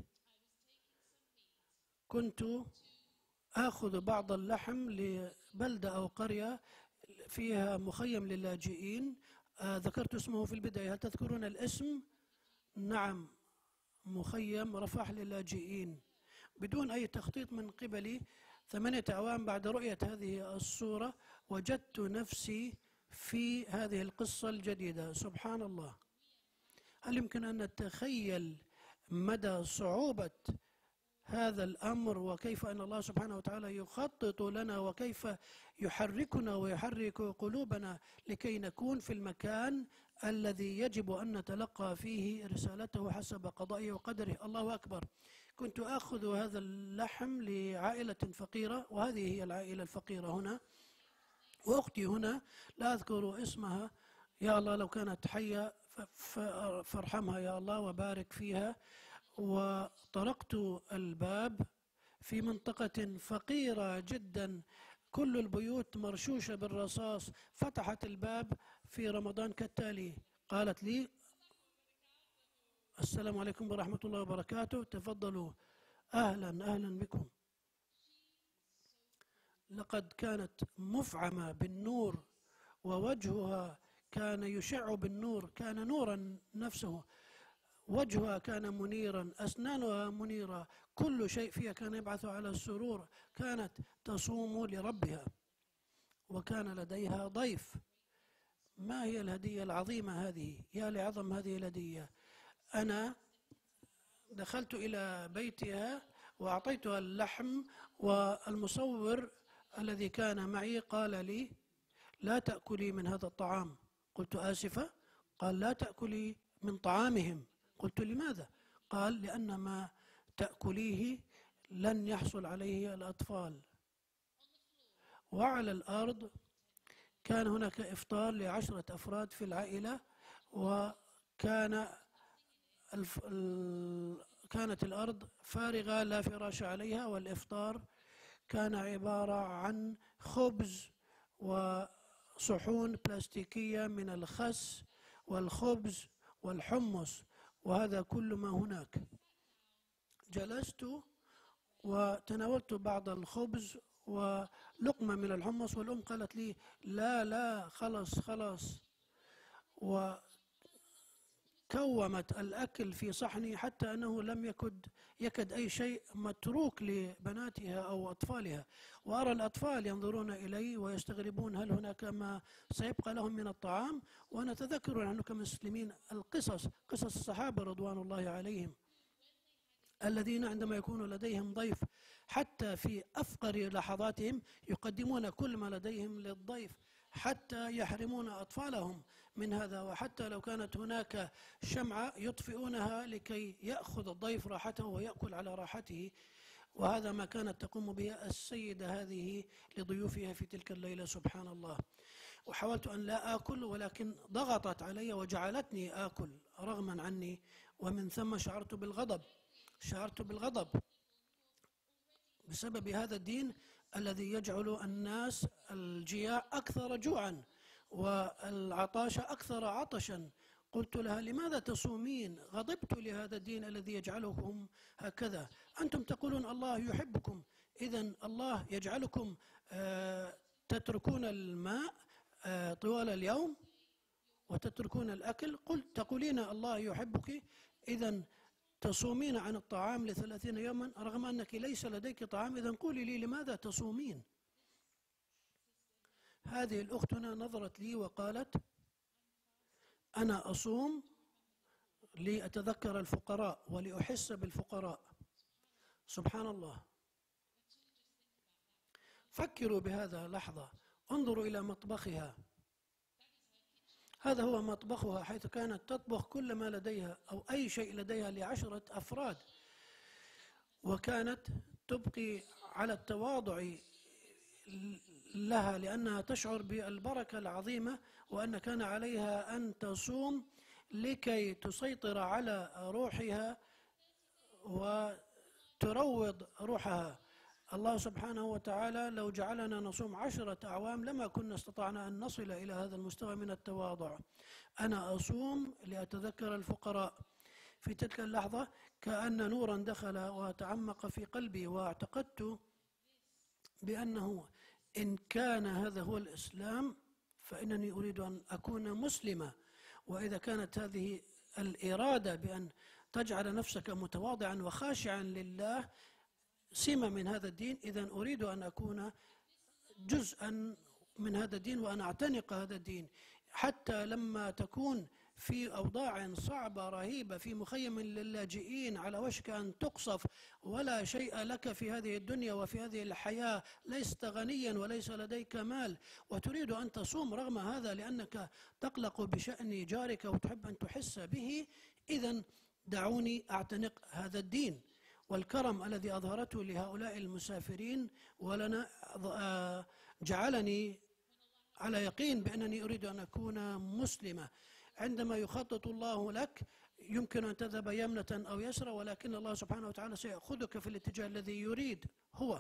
كنت آخذ بعض اللحم لبلدة أو قرية فيها مخيم للاجئين. آه ذكرت اسمه في البداية، هل تذكرون الاسم؟ نعم، مخيم رفح للاجئين. بدون أي تخطيط من قبلي، ثمانية أعوام بعد رؤية هذه الصورة وجدت نفسي في هذه القصة الجديدة. سبحان الله. هل يمكن أن نتخيل مدى صعوبة هذا الأمر، وكيف أن الله سبحانه وتعالى يخطط لنا، وكيف يحركنا ويحرك قلوبنا لكي نكون في المكان الذي يجب أن نتلقى فيه رسالته حسب قضائه وقدره. الله أكبر. كنت أخذ هذا اللحم لعائلة فقيرة، وهذه هي العائلة الفقيرة هنا، وأختي هنا لا أذكر اسمها، يا الله لو كانت حية فارحمها يا الله وبارك فيها. وطرقت الباب في منطقة فقيرة جدا، كل البيوت مرشوشة بالرصاص. فتحت الباب في رمضان كالتالي، قالت لي السلام عليكم ورحمة الله وبركاته، تفضلوا، أهلا أهلا بكم. لقد كانت مفعمة بالنور، ووجهها كان يشع بالنور، كان نورا نفسه. وجهها كان منيرا، أسنانها منيرة، كل شيء فيها كان يبعث على السرور. كانت تصوم لربها، وكان لديها ضيف. ما هي الهدية العظيمة هذه؟ يا لعظم هذه الهدية. أنا دخلت إلى بيتها وأعطيتها اللحم، والمصور الذي كان معي قال لي لا تأكلي من هذا الطعام. قلت آسفة. قال لا تأكلي من طعامهم. قلت لماذا؟ قال لأن ما تأكليه لن يحصل عليه الأطفال. وعلى الأرض كان هناك إفطار لعشرة أفراد في العائلة، وكان الف... ال... كانت الأرض فارغة لا فراش عليها، والإفطار كان عبارة عن خبز وصحون بلاستيكية من الخس والخبز والحمص، وهذا كل ما هناك. جلست وتناولت بعض الخبز ولقمة من الحمص، والأم قالت لي لا لا خلص خلص، وكومت الأكل في صحني حتى أنه لم يكد يكد أي شيء متروك لبناتها أو أطفالها. وأرى الأطفال ينظرون إلي ويستغربون هل هناك ما سيبقى لهم من الطعام. وأنا أتذكر نحن كمسلمين القصص، قصص الصحابة رضوان الله عليهم الذين عندما يكون لديهم ضيف حتى في أفقر لحظاتهم يقدمون كل ما لديهم للضيف، حتى يحرمون أطفالهم من هذا. وحتى لو كانت هناك شمعة يطفئونها لكي يأخذ الضيف راحته ويأكل على راحته. وهذا ما كانت تقوم به السيدة هذه لضيوفها في تلك الليلة. سبحان الله. وحاولت أن لا آكل، ولكن ضغطت علي وجعلتني آكل رغما عني، ومن ثم شعرت بالغضب شعرت بالغضب بسبب هذا الدين الذي يجعل الناس الجياع أكثر جوعا والعطاش أكثر عطشا. قلت لها: لماذا تصومين؟ غضبت لهذا الدين الذي يجعلكم هكذا. أنتم تقولون الله يحبكم، إذن الله يجعلكم آه تتركون الماء آه طوال اليوم وتتركون الأكل. قلت: تقولين الله يحبك، إذن تصومين عن الطعام لثلاثين يوما رغم أنك ليس لديك طعام، إذن قولي لي لماذا تصومين؟ هذه الأخت هنا نظرت لي وقالت: أنا أصوم لأتذكر الفقراء ولأحس بالفقراء. سبحان الله. فكروا بهذا لحظة، انظروا إلى مطبخها. هذا هو مطبخها، حيث كانت تطبخ كل ما لديها أو أي شيء لديها لعشرة أفراد، وكانت تبقي على التواضع لها لأنها تشعر بالبركة العظيمة، وأن كان عليها أن تصوم لكي تسيطر على روحها وتروض روحها. الله سبحانه وتعالى لو جعلنا نصوم عشرة أعوام لما كنا استطعنا أن نصل إلى هذا المستوى من التواضع. أنا أصوم لأتذكر الفقراء. في تلك اللحظة كأن نورا دخل وتعمق في قلبي، واعتقدت بأنه إن كان هذا هو الإسلام فإنني أريد أن أكون مسلمة. وإذا كانت هذه الإرادة بأن تجعل نفسك متواضعا وخاشعا لله سمة من هذا الدين، إذن أريد أن أكون جزءا من هذا الدين وأن أعتنق هذا الدين، حتى لما تكون في أوضاع صعبة رهيبة في مخيم للاجئين على وشك أن تقصف ولا شيء لك في هذه الدنيا وفي هذه الحياة، لست غنيا وليس لديك مال، وتريد أن تصوم رغم هذا لأنك تقلق بشأن جارك وتحب أن تحس به، إذن دعوني أعتنق هذا الدين. والكرم الذي أظهرته لهؤلاء المسافرين ولنا جعلني على يقين بأنني أريد أن أكون مسلمة. عندما يخطط الله لك يمكن أن تذهب يمنة أو يسرى، ولكن الله سبحانه وتعالى سيأخذك في الاتجاه الذي يريد هو.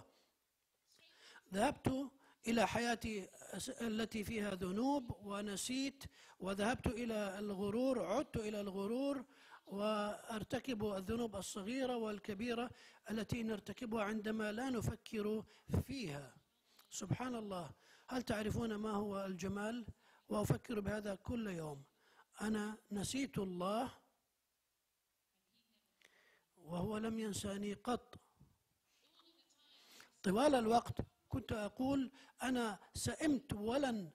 ذهبت إلى حياتي التي فيها ذنوب ونسيت، وذهبت إلى الغرور، عدت إلى الغرور وارتكب الذنوب الصغيرة والكبيرة التي نرتكبها عندما لا نفكر فيها. سبحان الله. هل تعرفون ما هو الجمال؟ وأفكر بهذا كل يوم. أنا نسيت الله وهو لم ينساني قط. طوال الوقت كنت أقول أنا سئمت ولن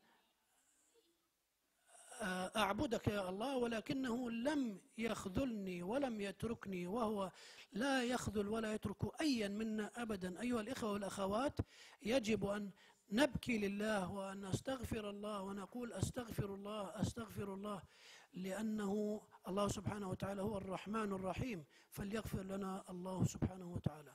أعبدك يا الله، ولكنه لم يخذلني ولم يتركني، وهو لا يخذل ولا يترك أيا منا أبدا. أيها الإخوة والأخوات، يجب أن نبكي لله وأن نستغفر الله ونقول أستغفر الله أستغفر الله، لأنه الله سبحانه وتعالى هو الرحمن الرحيم، فليغفر لنا الله سبحانه وتعالى.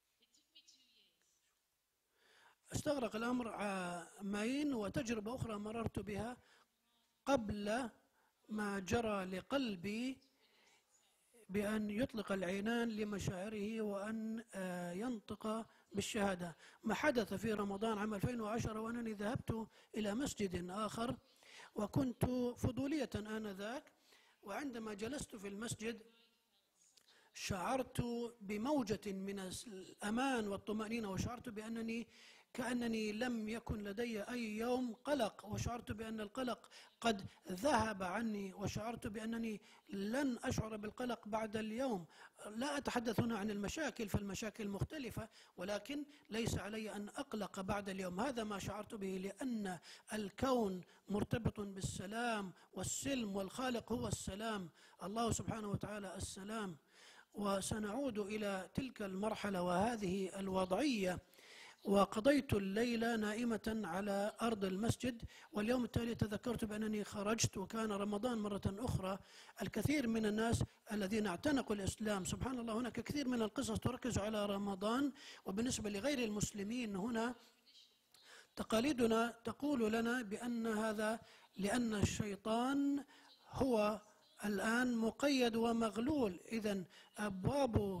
استغرق الأمر عامين، وتجربة أخرى مررت بها قبل ما جرى لقلبي بأن يطلق العنان لمشاعره وأن ينطق بالشهادة. ما حدث في رمضان عام ألفين وعشرة وأنني ذهبت إلى مسجد آخر وكنت فضولية آنذاك، وعندما جلست في المسجد شعرت بموجة من الأمان والطمأنينة، وشعرت بأنني كأنني لم يكن لدي أي يوم قلق، وشعرت بأن القلق قد ذهب عني، وشعرت بأنني لن أشعر بالقلق بعد اليوم. لا أتحدث هنا عن المشاكل، فالمشاكل مختلفة، ولكن ليس علي أن أقلق بعد اليوم. هذا ما شعرت به، لأن الكون مرتبط بالسلام والسلم، والخالق هو السلام، الله سبحانه وتعالى السلام. وسنعود إلى تلك المرحلة وهذه الوضعية. وقضيت الليلة نائمة على أرض المسجد، واليوم التالي تذكرت بأنني خرجت، وكان رمضان مرة أخرى. الكثير من الناس الذين اعتنقوا الإسلام، سبحان الله، هناك كثير من القصص تركز على رمضان، وبالنسبة لغير المسلمين هنا تقاليدنا تقول لنا بأن هذا لأن الشيطان هو الآن مقيد ومغلول، إذن أبواب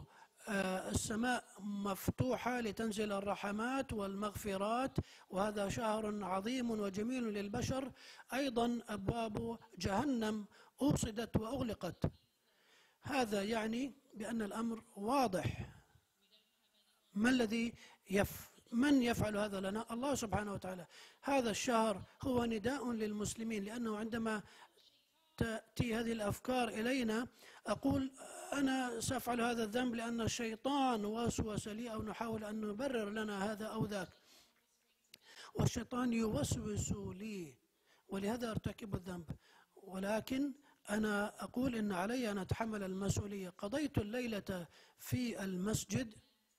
السماء مفتوحة لتنزل الرحمات والمغفرات، وهذا شهر عظيم وجميل للبشر. أيضا أبواب جهنم أوصدت وأغلقت. هذا يعني بأن الأمر واضح. ما الذي يف من يفعل هذا لنا؟ الله سبحانه وتعالى. هذا الشهر هو نداء للمسلمين، لأنه عندما تأتي هذه الأفكار إلينا أقول أنا سأفعل هذا الذنب لأن الشيطان وسوس لي، أو نحاول أن نبرر لنا هذا أو ذاك، والشيطان يوسوس لي ولهذا أرتكب الذنب. ولكن أنا أقول إن علي أن أتحمل المسؤولية. قضيت الليلة في المسجد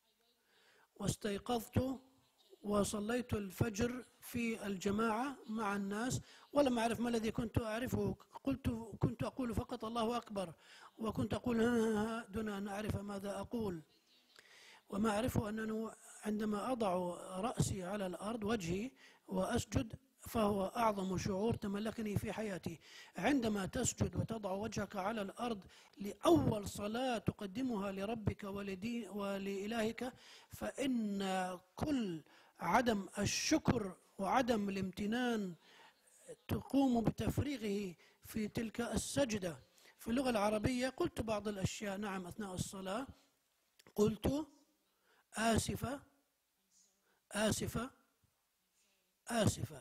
واستيقظت وصليت الفجر في الجماعة مع الناس، ولم أعرف ما الذي كنت أعرفه. قلت كنت أقول فقط الله أكبر، وكنت أقول دون أن أعرف ماذا أقول. وما أعرفه أنه عندما أضع رأسي على الأرض وجهي وأسجد فهو أعظم شعور تملكني في حياتي. عندما تسجد وتضع وجهك على الأرض لأول صلاة تقدمها لربك ولإلهك، فإن كل عدم الشكر وعدم الامتنان تقوم بتفريغه في تلك السجدة. في اللغة العربية قلت بعض الأشياء نعم أثناء الصلاة، قلت آسفة آسفة آسفة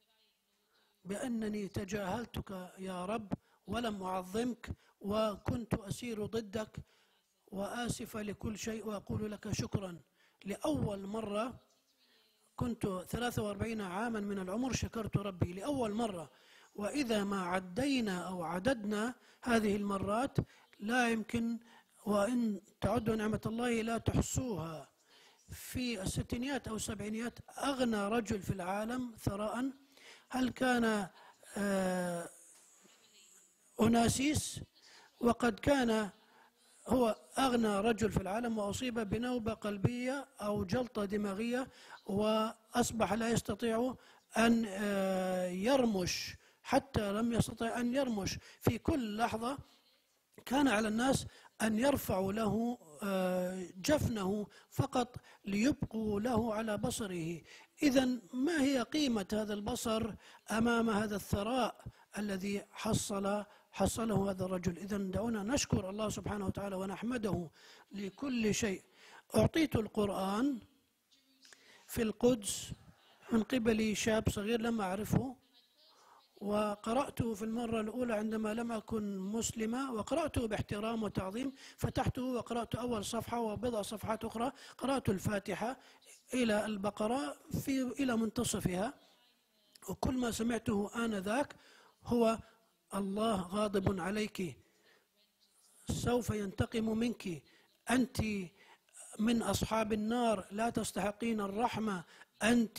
بأنني تجاهلتك يا رب ولم أعظمك وكنت أسير ضدك، وآسفة لكل شيء وأقول لك شكرا. لأول مرة كنت ثلاثة وأربعين عاما من العمر شكرت ربي لأول مرة. وإذا ما عدينا أو عددنا هذه المرات لا يمكن، وإن تعدوا نعمة الله لا تحصوها. في الستينيات أو السبعينيات أغنى رجل في العالم ثراء هل كان آه أوناسيس، وقد كان هو أغنى رجل في العالم وأصيب بنوبة قلبية أو جلطة دماغية، وأصبح لا يستطيع أن آه يرمش، حتى لم يستطع أن يرمش. في كل لحظة كان على الناس أن يرفعوا له جفنه فقط ليبقوا له على بصره. إذن ما هي قيمة هذا البصر أمام هذا الثراء الذي حصل حصله هذا الرجل؟ إذن دعونا نشكر الله سبحانه وتعالى ونحمده لكل شيء. أعطيت القرآن في القدس من قبل شاب صغير لم أعرفه، وقرأته في المرة الأولى عندما لم أكن مسلمة، وقرأته باحترام وتعظيم. فتحته وقرأت أول صفحة وبضع صفحات أخرى، قرأت الفاتحة إلى البقرة في إلى منتصفها، وكل ما سمعته آنذاك هو الله غاضب عليك، سوف ينتقم منك، أنت من أصحاب النار، لا تستحقين الرحمة، أنت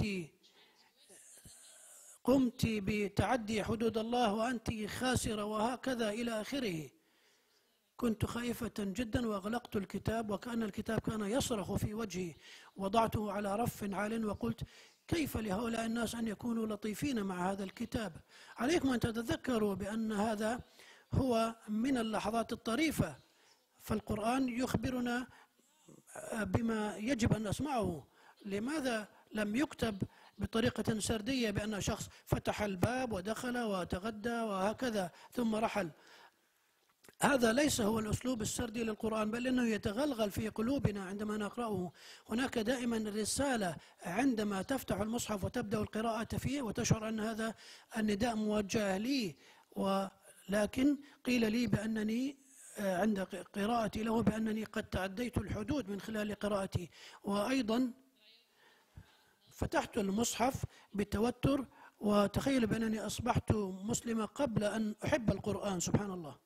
قمت بتعدي حدود الله وأنت خاسرة، وهكذا إلى آخره. كنت خائفة جدا وأغلقت الكتاب وكأن الكتاب كان يصرخ في وجهي. وضعته على رف عال وقلت كيف لهؤلاء الناس أن يكونوا لطيفين مع هذا الكتاب؟ عليكم أن تتذكروا بأن هذا هو من اللحظات الطريفة، فالقرآن يخبرنا بما يجب أن نسمعه. لماذا لم يكتب بطريقة سردية بأن شخص فتح الباب ودخل وتغدى وهكذا ثم رحل؟ هذا ليس هو الأسلوب السردي للقرآن، بل أنه يتغلغل في قلوبنا عندما نقرأه. هناك دائما رسالة عندما تفتح المصحف وتبدأ القراءة فيه وتشعر أن هذا النداء موجه لي، ولكن قيل لي بأنني عند قراءتي له بأنني قد تعديت الحدود من خلال قراءتي. وأيضا فتحت المصحف بتوتر، وتخيل بأنني أصبحت مسلمة قبل أن أحب القرآن. سبحان الله.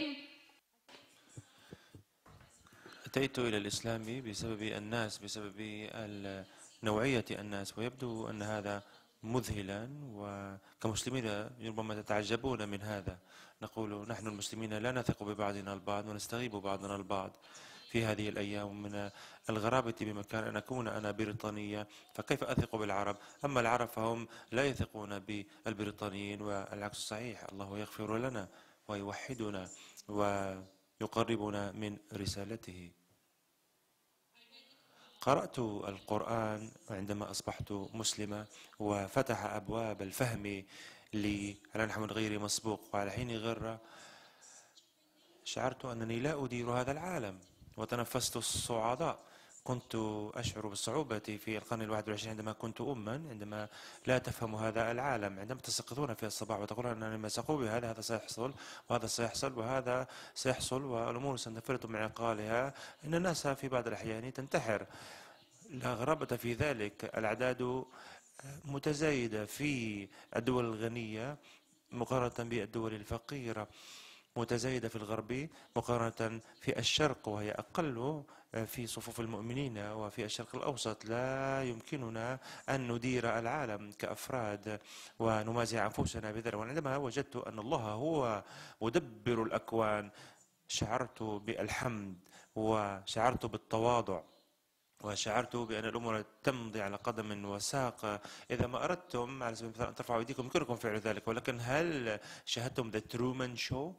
أتيت إلى الإسلام بسبب الناس، بسبب نوعية الناس، ويبدو أن هذا مذهلا، وكمسلمين ربما تتعجبون من هذا. نقول نحن المسلمين لا نثق ببعضنا البعض ونستغيب بعضنا البعض في هذه الأيام. من الغرابة بمكان أن أكون أنا بريطانية، فكيف أثق بالعرب؟ أما العرب فهم لا يثقون بالبريطانيين، والعكس صحيح. الله يغفر لنا ويوحدنا ويقربنا من رسالته. قرأت القرآن عندما أصبحت مسلمة، وفتح أبواب الفهم لي على نحو غير مسبوق، وعلى حين غرة شعرت أنني لا أدير هذا العالم، وتنفست الصعداء. كنت أشعر بالصعوبة في القرن الواحد والعشرين عندما كنت أما، عندما لا تفهم هذا العالم، عندما تستيقظون في الصباح وتقولون أن لما سأقوم بهذا هذا سيحصل وهذا سيحصل وهذا سيحصل والأمور ستنفلت من عقالها، إن الناس في بعض الأحيان تنتحر. لا غرابة في ذلك، الأعداد متزايدة في الدول الغنية مقارنة بالدول الفقيرة، متزايدة في الغرب مقارنة في الشرق، وهي أقل في صفوف المؤمنين. وفي الشرق الأوسط لا يمكننا أن ندير العالم كأفراد ونمازع أنفسنا بذلك. وعندما وجدت أن الله هو مدبر الأكوان شعرت بالحمد وشعرت بالتواضع، وشعرت بأن الأمور تمضي على قدم وساق. إذا ما أردتم على سبيل المثال أن ترفعوا أيديكم يمكنكم فعل ذلك، ولكن هل شاهدتم The Truman Show؟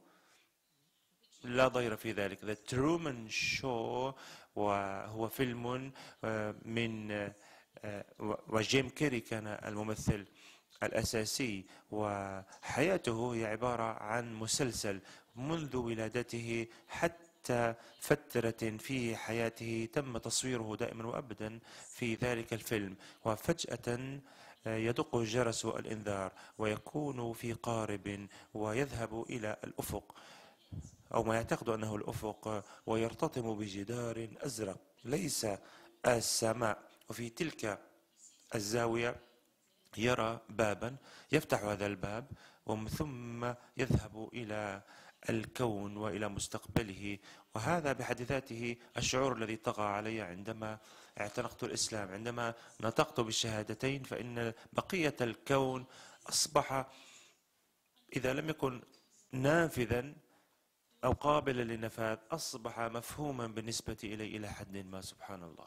لا ضير في ذلك. The Truman Show وهو فيلم من وجيم كيري كان الممثل الأساسي، وحياته هي عبارة عن مسلسل منذ ولادته حتى فترة في حياته تم تصويره دائما وأبدا في ذلك الفيلم، وفجأة يدق جرس الإنذار ويكون في قارب ويذهب إلى الأفق أو ما يعتقد أنه الأفق، ويرتطم بجدار أزرق ليس السماء، وفي تلك الزاوية يرى بابا يفتح هذا الباب ومن ثم يذهب إلى الكون وإلى مستقبله. وهذا بحد ذاته الشعور الذي طغى علي عندما اعتنقت الإسلام، عندما نطقت بالشهادتين، فإن بقية الكون أصبح إذا لم يكن نافذا أو قابلا للنفاذ أصبح مفهوما بالنسبة إلي إلى حد ما. سبحان الله.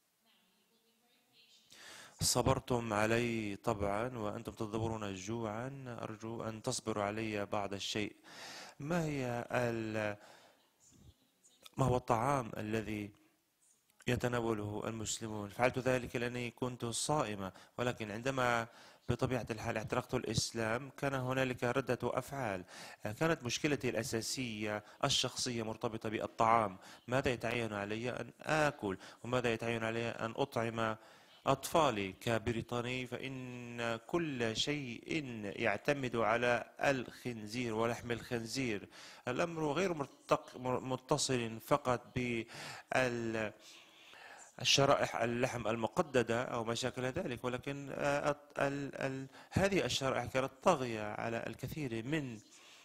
صبرتم علي طبعا وأنتم تدبرون جوعا، أرجو أن تصبروا علي بعض الشيء. ما هي ما هو الطعام الذي يتناوله المسلمون؟ فعلت ذلك لأني كنت صائمة، ولكن عندما بطبيعة الحال اعتنقت الإسلام كان هنالك ردة أفعال. كانت مشكلتي الأساسية الشخصية مرتبطة بالطعام. ماذا يتعين علي أن آكل، وماذا يتعين علي أن أطعم أطفالي؟ كبريطاني فإن كل شيء يعتمد على الخنزير ولحم الخنزير. الأمر غير متصل فقط بال الشرائح اللحم المقددة أو ما شاكل ذلك، ولكن ال ال ال هذه الشرائح كانت طاغية على الكثير من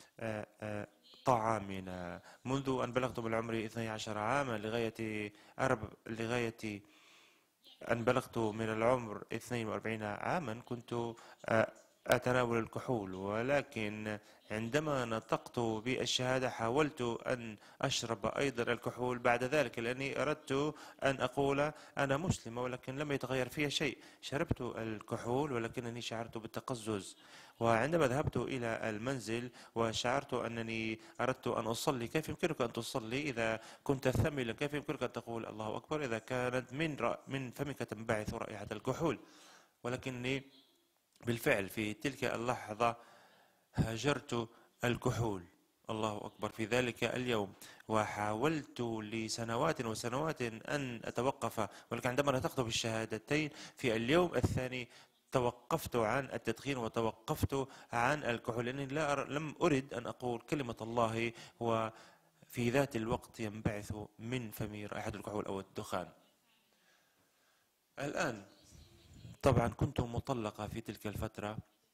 طعامنا. منذ أن بلغت بالعمر اثني عشر عاما لغاية أرب لغاية أن بلغت من العمر اثنين وأربعين عاما كنت أتناول الكحول، ولكن عندما نطقت بالشهادة حاولت أن أشرب أيضا الكحول بعد ذلك، لأني أردت أن أقول أنا مسلم، ولكن لم يتغير في شيء. شربت الكحول ولكنني شعرت بالتقزز. وعندما ذهبت إلى المنزل وشعرت أنني أردت أن أصلي، كيف يمكنك أن تصلي إذا كنت ثملا؟ كيف يمكنك أن تقول الله أكبر إذا كانت من من فمك تنبعث رائحة الكحول؟ ولكني بالفعل في تلك اللحظة هاجرت الكحول، الله أكبر، في ذلك اليوم. وحاولت لسنوات وسنوات أن أتوقف، ولكن عندما نطقت بالشهادتين في اليوم الثاني توقفت عن التدخين وتوقفت عن الكحول، لأني لا أر... لم أرد أن أقول كلمة الله وفي ذات الوقت ينبعث من فمي رائحة الكحول أو الدخان. الآن طبعا كنت مطلقة في تلك الفترة.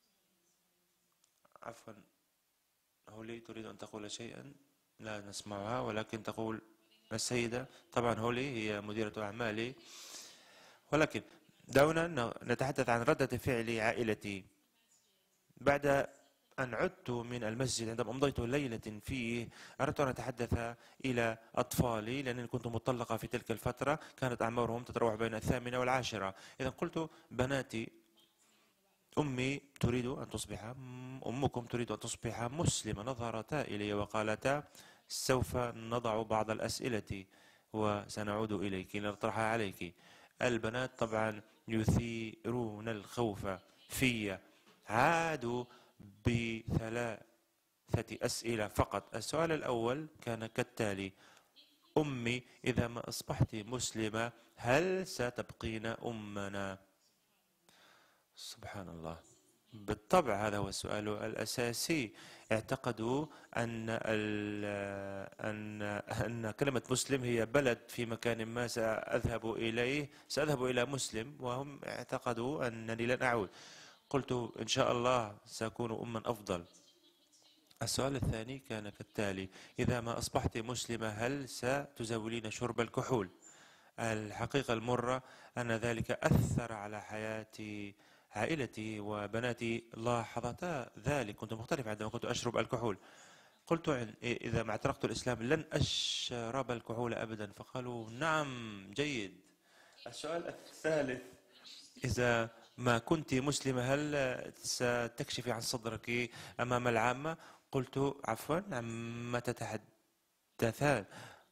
عفوا هولي، تريد أن تقول شيئا؟ لا نسمعها، ولكن تقول السيدة. طبعا هولي هي مديرة أعمالي، ولكن دعونا نتحدث عن ردة فعل عائلتي. بعد أن عدت من المسجد عندما أمضيت ليلة فيه أردت أن أتحدث إلى أطفالي، لأنني كنت مطلقة في تلك الفترة، كانت أعمارهم تتراوح بين الثامنة والعاشرة. إذا قلت بناتي أمي تريد أن تصبح أمكم تريد أن تصبح مسلمة. نظرتا إلي وقالتا سوف نضع بعض الأسئلة وسنعود إليك لنطرحها عليك. البنات طبعا يثيرون الخوف في. عادوا بثلاثة أسئلة فقط. السؤال الأول كان كالتالي: أمي إذا ما أصبحت مسلمة هل ستبقين أمنا؟ سبحان الله. بالطبع هذا هو السؤال الأساسي. اعتقدوا أن أن أن كلمة مسلم هي بلد في مكان ما سأذهب إليه، سأذهب إلى مسلم، وهم اعتقدوا أنني لن أعود. قلت إن شاء الله سأكون أما أفضل. السؤال الثاني كان كالتالي: إذا ما أصبحت مسلمة هل ستزاولين شرب الكحول؟ الحقيقة المرة أن ذلك أثر على حياتي، عائلتي وبناتي لاحظتا ذلك. كنت مختلف عندما كنت أشرب الكحول. قلت إذا ما اعتنقت الإسلام لن أشرب الكحول أبدا، فقالوا نعم جيد. السؤال الثالث: إذا ما كنت مسلمة هل ستكشفي عن صدرك أمام العامة؟ قلت عفوا عما تتحدثان؟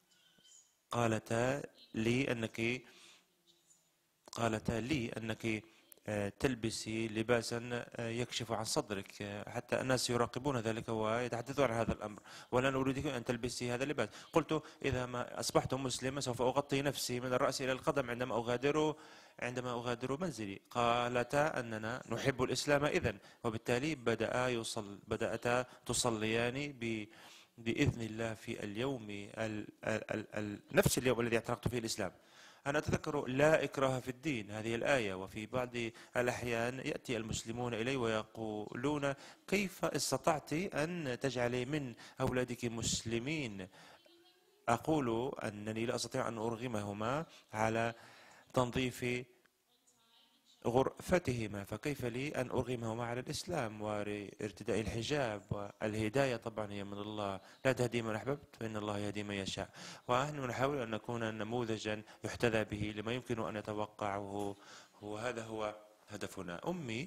قالتا لي أنك قالتا لي أنك تلبسي لباسا يكشف عن صدرك، حتى الناس يراقبون ذلك ويتحدثون عن هذا الأمر، ولا أريدك أن تلبسي هذا اللباس. قلت إذا ما أصبحت مسلمة سوف أغطي نفسي من الرأس إلى القدم عندما أغادر عندما أغادر منزلي. قالتا أننا نحب الإسلام إذن، وبالتالي بدأ يصل بدأتا تصليان ب بإذن الله في اليوم ال ال ال ال نفس اليوم الذي اعتنقت فيه الإسلام. أنا أتذكر لا إكراه في الدين هذه الآية، وفي بعض الأحيان يأتي المسلمون إلي ويقولون كيف استطعت أن تجعلي من أولادك مسلمين؟ أقول أنني لا أستطيع أن أرغمهما على تنظيف غرفتهما، فكيف لي أن أرغمهما على الإسلام وارتداء الحجاب؟ والهداية طبعا هي من الله، لا تهدي من أحببت فإن الله يهدي من يشاء. ونحن نحاول أن نكون نموذجا يحتذى به لما يمكن أن يتوقعه، وهذا هو هدفنا. أمي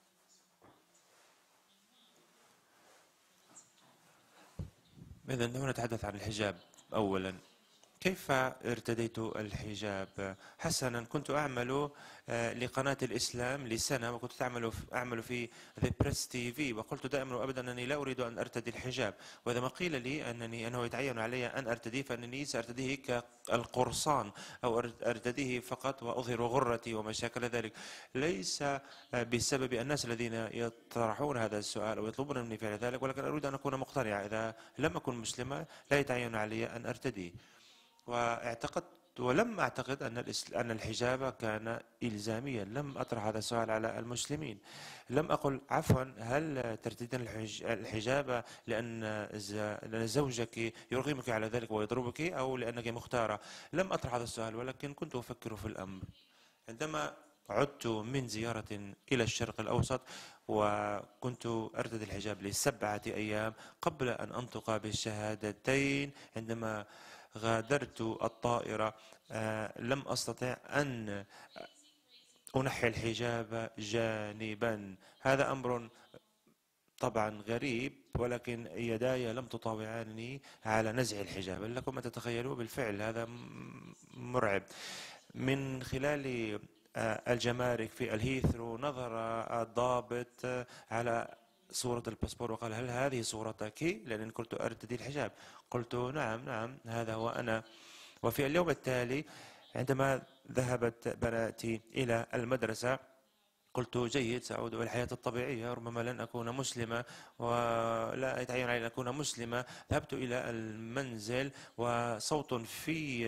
إذا دعونا نتحدث عن الحجاب أولا. كيف ارتديت الحجاب؟ حسنا، كنت أعمل لقناة الإسلام لسنة، وكنت أعمل أعمل في The Press تي في، وقلت دائما وأبدا أنني لا أريد أن أرتدي الحجاب، وإذا ما قيل لي أنني أنه يتعين علي أن أرتديه فأنني سأرتديه كالقرصان أو أرتديه فقط وأظهر غرتي وما شاكل ذلك. ليس بسبب الناس الذين يطرحون هذا السؤال أو يطلبون مني فعل ذلك، ولكن أريد أن أكون مقتنعة. إذا لم أكن مسلمة لا يتعين علي أن أرتديه. واعتقدت ولم أعتقد أن أن الحجاب كان إلزاميا. لم أطرح هذا السؤال على المسلمين. لم أقل عفوا هل ترتدين الحجاب لأن لأن زوجك يرغمك على ذلك ويضربك، أو لأنك مختارة؟ لم أطرح هذا السؤال، ولكن كنت أفكر في الأمر. عندما عدت من زيارة إلى الشرق الأوسط وكنت أرتدي الحجاب لسبعة أيام قبل أن أنطق بالشهادتين، عندما غادرت الطائرة آه لم أستطع أن أنحي الحجاب جانبا. هذا أمر طبعا غريب، ولكن يداي لم تطاوعاني على نزع الحجاب. لكم أن تتخيلوا بالفعل هذا مرعب. من خلال آه الجمارك في الهيثرو نظر الضابط على صورة الباسبور وقال هل هذه صورتك؟ لأن كنت أرتدي الحجاب. قلت نعم نعم هذا هو أنا. وفي اليوم التالي عندما ذهبت بناتي إلى المدرسة قلت جيد، سأعود إلى الحياة الطبيعية، ربما لن أكون مسلمة ولا يتعين علي أن أكون مسلمة. ذهبت إلى المنزل وصوت في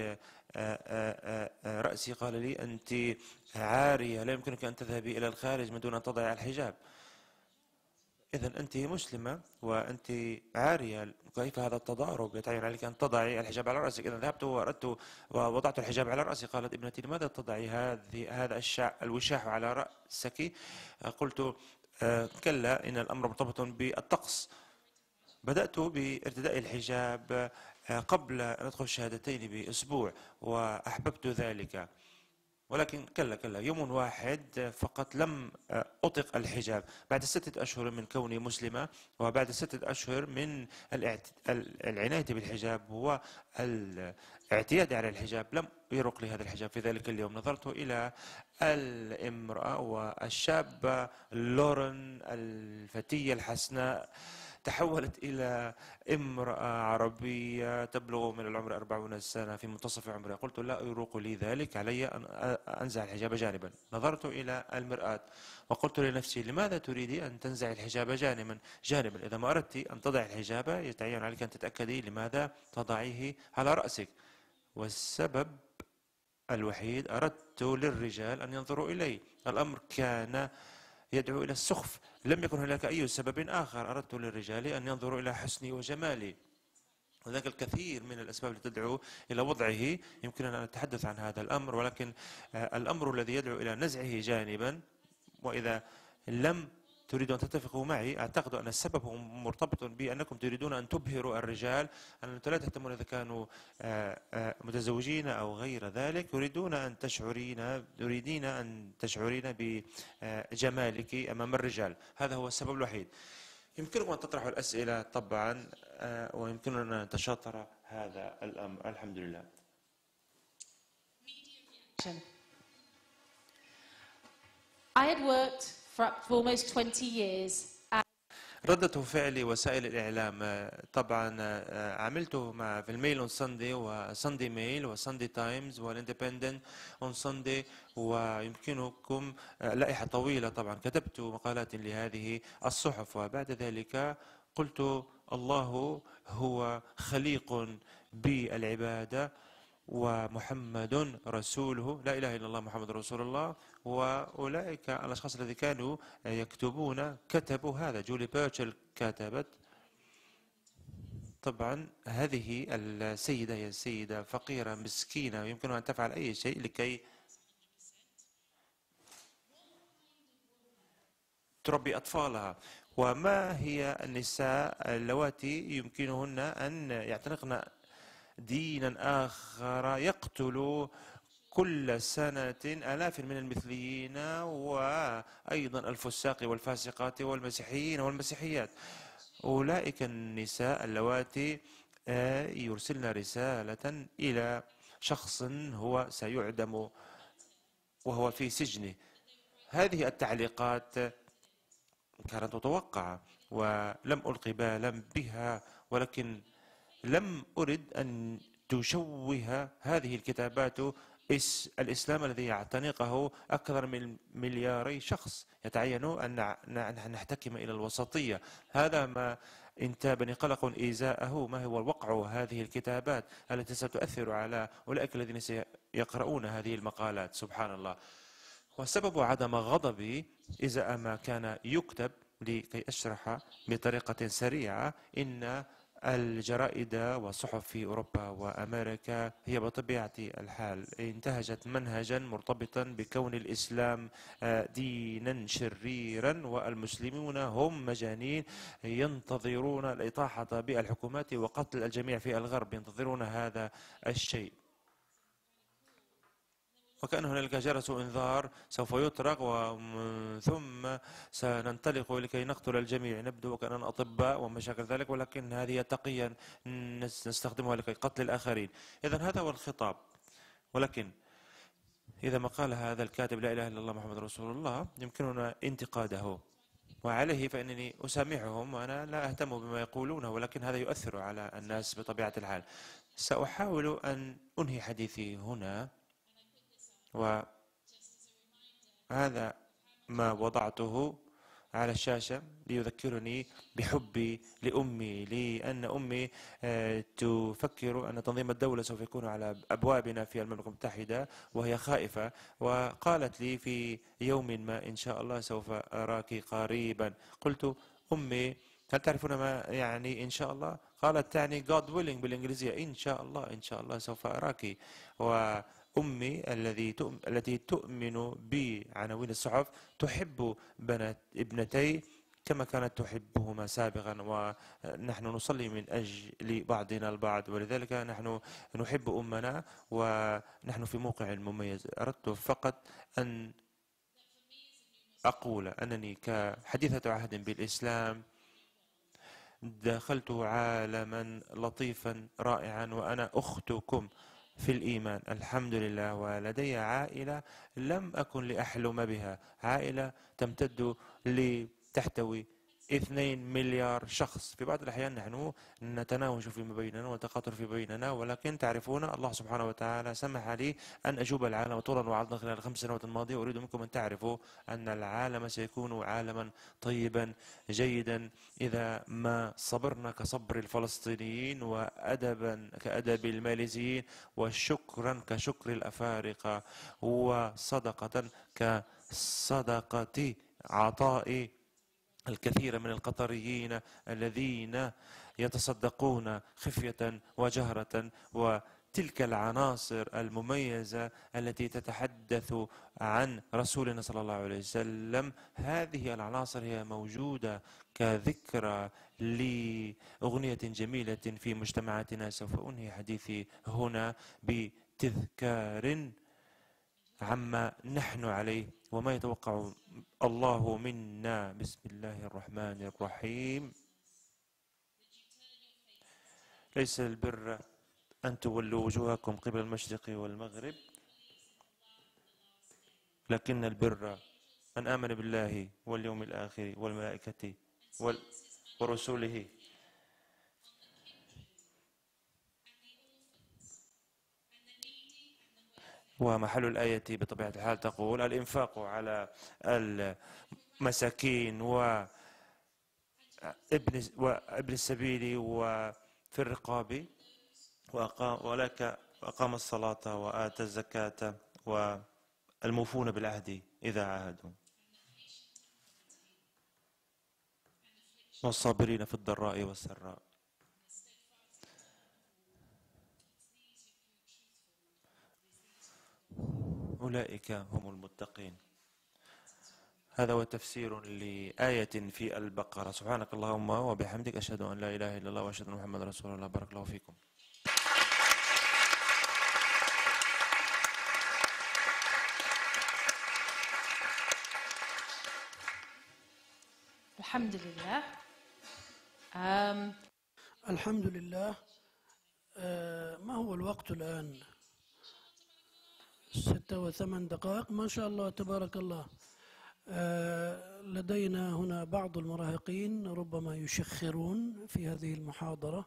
رأسي قال لي أنت عارية، لا يمكنك أن تذهبي إلى الخارج من دون أن تضعي الحجاب. إذا أنت مسلمة وأنت عارية، كيف هذا التضارب؟ يتعين عليك أن تضعي الحجاب على رأسك. إذا ذهبت وأردت ووضعت الحجاب على رأسي قالت ابنتي لماذا تضعي هذه هذا الوشاح على رأسك؟ قلت كلا إن الأمر مرتبط بالطقس. بدأت بارتداء الحجاب قبل أن أدخل الشهادتين بأسبوع وأحببت ذلك. ولكن كلا كلا يوم واحد فقط لم أطق الحجاب بعد ستة أشهر من كوني مسلمة، وبعد ستة أشهر من العناية بالحجاب والاعتياد على الحجاب لم يرق لي هذا الحجاب. في ذلك اليوم نظرت إلى الامرأة والشابة لورين الفتية الحسناء تحولت إلى امرأة عربية تبلغ من العمر أربعون سنة في منتصف عمرها. قلت لا يروق لي ذلك، علي أن أنزع الحجاب جانبا. نظرت إلى المرآة وقلت لنفسي لماذا تريدي أن تنزع الحجاب جانبا جانبا إذا ما أردت أن تضع الحجاب يتعين عليك أن تتأكدي لماذا تضعيه على رأسك. والسبب الوحيد أردت للرجال أن ينظروا إلي. الأمر كان يدعو إلى السخف، لم يكن هناك أي سبب آخر. أردت للرجال أن ينظروا إلى حسني وجمالي. هناك الكثير من الأسباب التي تدعو إلى وضعه، يمكننا أن نتحدث عن هذا الأمر، ولكن الأمر الذي يدعو إلى نزعه جانبا، وإذا لم تريدون أن تتفقوا معي أعتقد أن السبب مرتبط بأنكم تريدون أن تبهروا الرجال، أنتم لا تهتمون إذا كانوا متزوجين أو غير ذلك، يريدون أن تشعرين تريدين أن تشعرين بجمالك أمام الرجال. هذا هو السبب الوحيد. يمكنكم أن تطرحوا الأسئلة طبعا، ويمكننا أن نتشاطر هذا الأمر. الحمد لله. I had worked for almost twenty years. ردة فعل وسائل الإعلام، طبعا عملت مع في الميل اون ساندي وساندي ميل وساندي تايمز والاندبندنت اون ساندي، ويمكنكم لائحة طويلة طبعا كتبت مقالات لهذه الصحف. وبعد ذلك قلت الله هو خليق بالعبادة ومحمد رسوله، لا إله إلا الله محمد رسول الله. وأولئك الأشخاص الذين كانوا يكتبون كتبوا هذا. جولي بيرتشل كتبت. طبعا هذه السيدة هي سيدة فقيرة مسكينة يمكنها أن تفعل أي شيء لكي تربي أطفالها. وما هي النساء اللواتي يمكنهن أن يعتنقن دينا آخر يقتل كل سنة آلاف من المثليين وأيضا الفساق والفاسقات والمسيحيين والمسيحيات؟ أولئك النساء اللواتي يرسلن رسالة إلى شخص هو سيعدم وهو في سجنه. هذه التعليقات كانت متوقعة ولم ألقي بالا بها، ولكن لم أرد أن تشوه هذه الكتابات الإسلام الذي يعتنقه أكثر من ملياري شخص. يتعين أن نحتكم إلى الوسطية. هذا ما انتابني قلق إزاءه، ما هو الوقع هذه الكتابات التي ستؤثر على أولئك الذين سيقرؤون هذه المقالات. سبحان الله. وسبب عدم غضبي إزاء ما كان يكتب لكي أشرح بطريقة سريعة إن الجرائد والصحف في أوروبا وأمريكا هي بطبيعة الحال انتهجت منهجا مرتبطا بكون الإسلام دينا شريرا، والمسلمون هم مجانين ينتظرون الإطاحة بالحكومات وقتل الجميع في الغرب، ينتظرون هذا الشيء. وكأن هنالك جرس إنذار سوف يطرق ومن ثم سننطلق لكي نقتل الجميع، نبدو وكأننا أطباء ومشاكل ذلك، ولكن هذه تقيا نستخدمها لكي قتل الآخرين. إذن هذا هو الخطاب. ولكن إذا ما قال هذا الكاتب لا إله إلا الله محمد رسول الله يمكننا انتقاده، وعليه فإنني أسامحهم وأنا لا أهتم بما يقولونه، ولكن هذا يؤثر على الناس بطبيعة الحال. سأحاول أن أنهي حديثي هنا، وهذا ما وضعته على الشاشة ليذكرني بحبي لأمي، لأن أمي تفكر أن تنظيم الدولة سوف يكون على أبوابنا في المملكة المتحدة وهي خائفة، وقالت لي في يوم ما إن شاء الله سوف أراك قريبا. قلت أمي هل تعرفون ما يعني إن شاء الله؟ قالت تعني God willing بالإنجليزية، إن شاء الله إن شاء الله سوف أراك. و أمي الذي التي تؤمن بعناوين الصحف تحب بنات ابنتي كما كانت تحبهما سابقا، ونحن نصلي من أجل بعضنا البعض، ولذلك نحن نحب أمنا ونحن في موقع مميز. أردت فقط أن أقول أنني كحديثة عهد بالإسلام دخلت عالما لطيفا رائعا، وأنا أختكم في الإيمان الحمد لله، ولدي عائلة لم أكن لأحلم بها، عائلة تمتد لتحتوي اثنين مليار شخص. في بعض الأحيان نحن نتناوش فيما بيننا وتقاطر في بيننا، ولكن تعرفون الله سبحانه وتعالى سمح لي أن أجوب العالم طولا وعرضا خلال الخمس سنوات الماضية. أريد منكم أن تعرفوا أن العالم سيكون عالما طيبا جيدا إذا ما صبرنا كصبر الفلسطينيين، وأدبا كأدب الماليزيين، وشكرا كشكر الأفارقة، وصدقة كصدقة عطاء الكثير من القطريين الذين يتصدقون خفية وجهرة. وتلك العناصر المميزة التي تتحدث عن رسولنا صلى الله عليه وسلم، هذه العناصر هي موجودة كذكرى لأغنية جميلة في مجتمعاتنا. سوف أنهي حديثي هنا بتذكار عما نحن عليه وما يتوقع الله منا. بسم الله الرحمن الرحيم. ليس البر أن تولوا وجوهكم قبل المشرق والمغرب، لكن البر من آمن بالله واليوم الآخر والملائكة ورسوله. ومحل الآية بطبيعة الحال تقول الإنفاق على المساكين وابن وابن السبيل وفي الرقاب، ولك أقام الصلاة وآتى الزكاة والموفون بالعهد إذا عاهدوا، والصابرين في الضراء والسراء. أولئك هم المتقين. هذا هو تفسير لآية في البقرة. سبحانك اللهم وبحمدك، أشهد أن لا إله إلا الله وأشهد أن محمد رسول الله. بارك الله فيكم. الحمد لله. um, الحمد لله. آه ما هو الوقت الآن؟ ستة وثمان دقائق، ما شاء الله تبارك الله. آه لدينا هنا بعض المراهقين ربما يشخرون في هذه المحاضرة.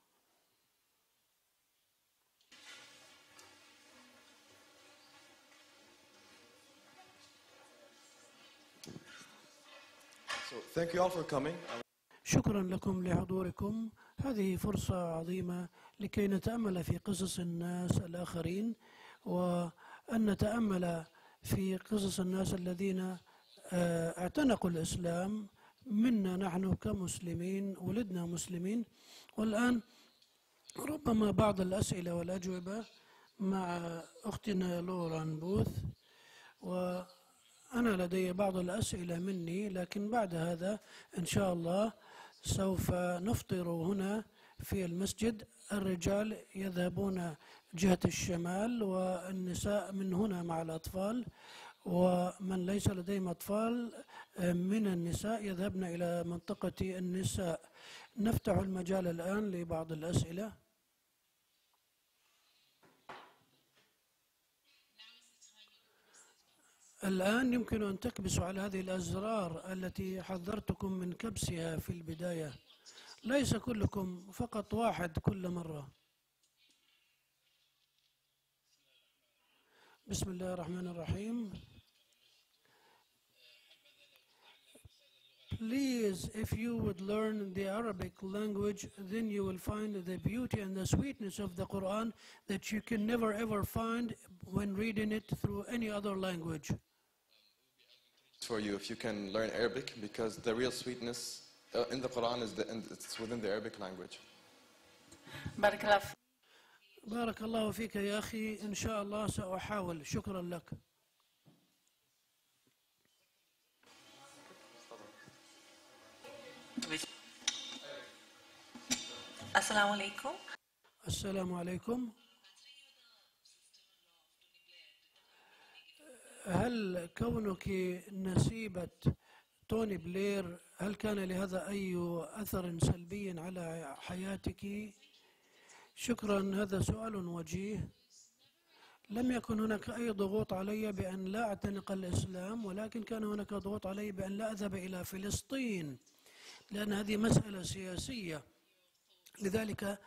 So, thank you all for coming. شكرا لكم لحضوركم. هذه فرصة عظيمة لكي نتأمل في قصص الناس الآخرين، وأن نتأمل في قصص الناس الذين اعتنقوا الإسلام منا نحن كمسلمين، ولدنا مسلمين. والآن ربما بعض الأسئلة والأجوبة مع أختنا لوران بوث، وأنا لدي بعض الأسئلة مني، لكن بعد هذا إن شاء الله سوف نفطر هنا في المسجد. الرجال يذهبون جهة الشمال والنساء من هنا مع الأطفال، ومن ليس لديهم أطفال من النساء يذهبن إلى منطقة النساء. نفتح المجال الآن لبعض الأسئلة. الآن يمكن أن تكبسوا على هذه الأزرار التي حذرتكم من كبسها في البداية، ليس كلكم، فقط واحد كل مرة. بسم الله الرحمن الرحيم. Please, if you would learn the Arabic language, then you will find the beauty and the sweetness of the Quran that you can never ever find when reading it through any other language. For you, if you can learn Arabic, because the real sweetness uh, in the Quran is the, it's within the Arabic language. بارك الله فيك. بارك الله فيك يا أخي، إن شاء الله سأحاول. شكرا لك. السلام عليكم. السلام عليكم. هل كونك نسيبة توني بلير هل كان لهذا أي أثر سلبي على حياتك؟ شكرا، هذا سؤال وجيه. لم يكن هناك أي ضغوط علي بأن لا أعتنق الإسلام، ولكن كان هناك ضغوط علي بأن لا أذهب إلى فلسطين، لأن هذه مسألة سياسية. لذلك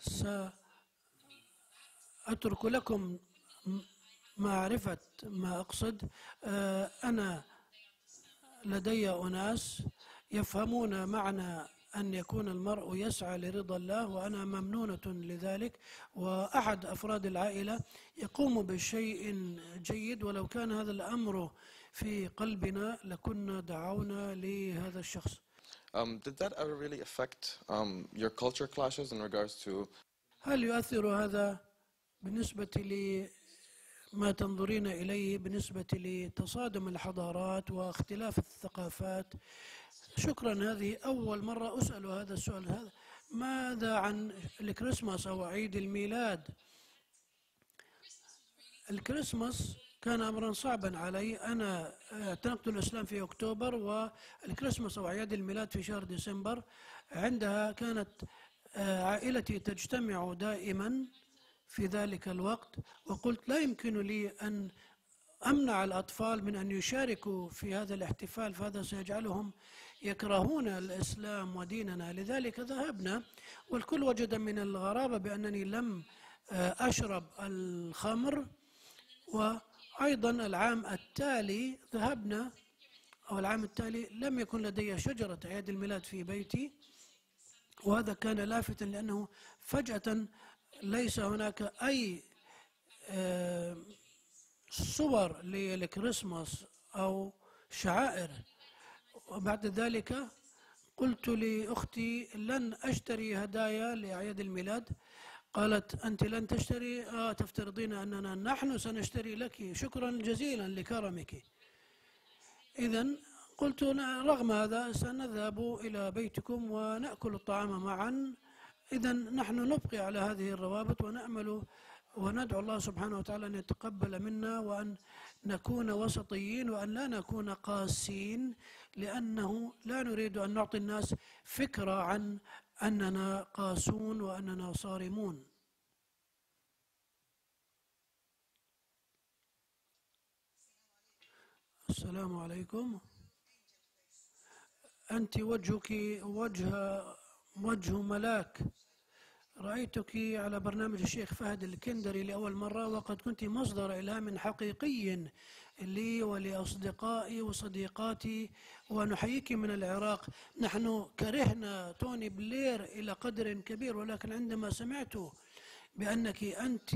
سأترك لكم معرفة ما أقصد. أنا لدي أناس يفهمون معنى أن يكون المرء يسعى لرضا الله، وأنا ممنونة لذلك، وأحد أفراد العائلة يقوم بشيء جيد، ولو كان هذا الأمر في قلبنا لكنا دعونا لهذا الشخص. Um, did that ever really affect um, your culture clashes in regards to? هل يؤثر هذا بالنسبة لما تنظرين إليه بالنسبة لتصادم الحضارات واختلاف الثقافات؟ شكرا، هذه أول مرة أسأل هذا السؤال. هذا ماذا عن الكريسماس أو عيد الميلاد؟ الكريسماس كان أمرا صعبا علي. أنا اعتنقت الإسلام في أكتوبر، والكريسماس أو أعياد الميلاد في شهر ديسمبر. عندها كانت عائلتي تجتمع دائما في ذلك الوقت، وقلت لا يمكن لي أن أمنع الأطفال من أن يشاركوا في هذا الاحتفال، فهذا سيجعلهم يكرهون الإسلام وديننا. لذلك ذهبنا، والكل وجد من الغرابة بأنني لم أشرب الخمر. وأيضا العام التالي ذهبنا، أو العام التالي لم يكن لدي شجرة عيد الميلاد في بيتي، وهذا كان لافتا لأنه فجأة ليس هناك أي صور للكريسماس أو شعائر. وبعد ذلك قلت لأختي لن أشتري هدايا لأعياد الميلاد. قالت أنت لن تشتري؟ آه تفترضين أننا نحن سنشتري لك. شكرا جزيلا لكرمك. إذن قلت رغم هذا سنذهب إلى بيتكم ونأكل الطعام معا. إذن نحن نبقي على هذه الروابط ونأمل وندعو الله سبحانه وتعالى أن يتقبل منا، وأن نكون وسطيين، وأن لا نكون قاسين، لأنه لا نريد أن نعطي الناس فكرة عن أننا قاسون وأننا صارمون. السلام عليكم. أنت وجهك وجه وجه ملاك. رأيتك على برنامج الشيخ فهد الكندري لأول مرة، وقد كنت مصدر إلهام حقيقي لي ولأصدقائي وصديقاتي، ونحييك من العراق. نحن كرهنا توني بلير إلى قدر كبير، ولكن عندما سمعت بأنك أنت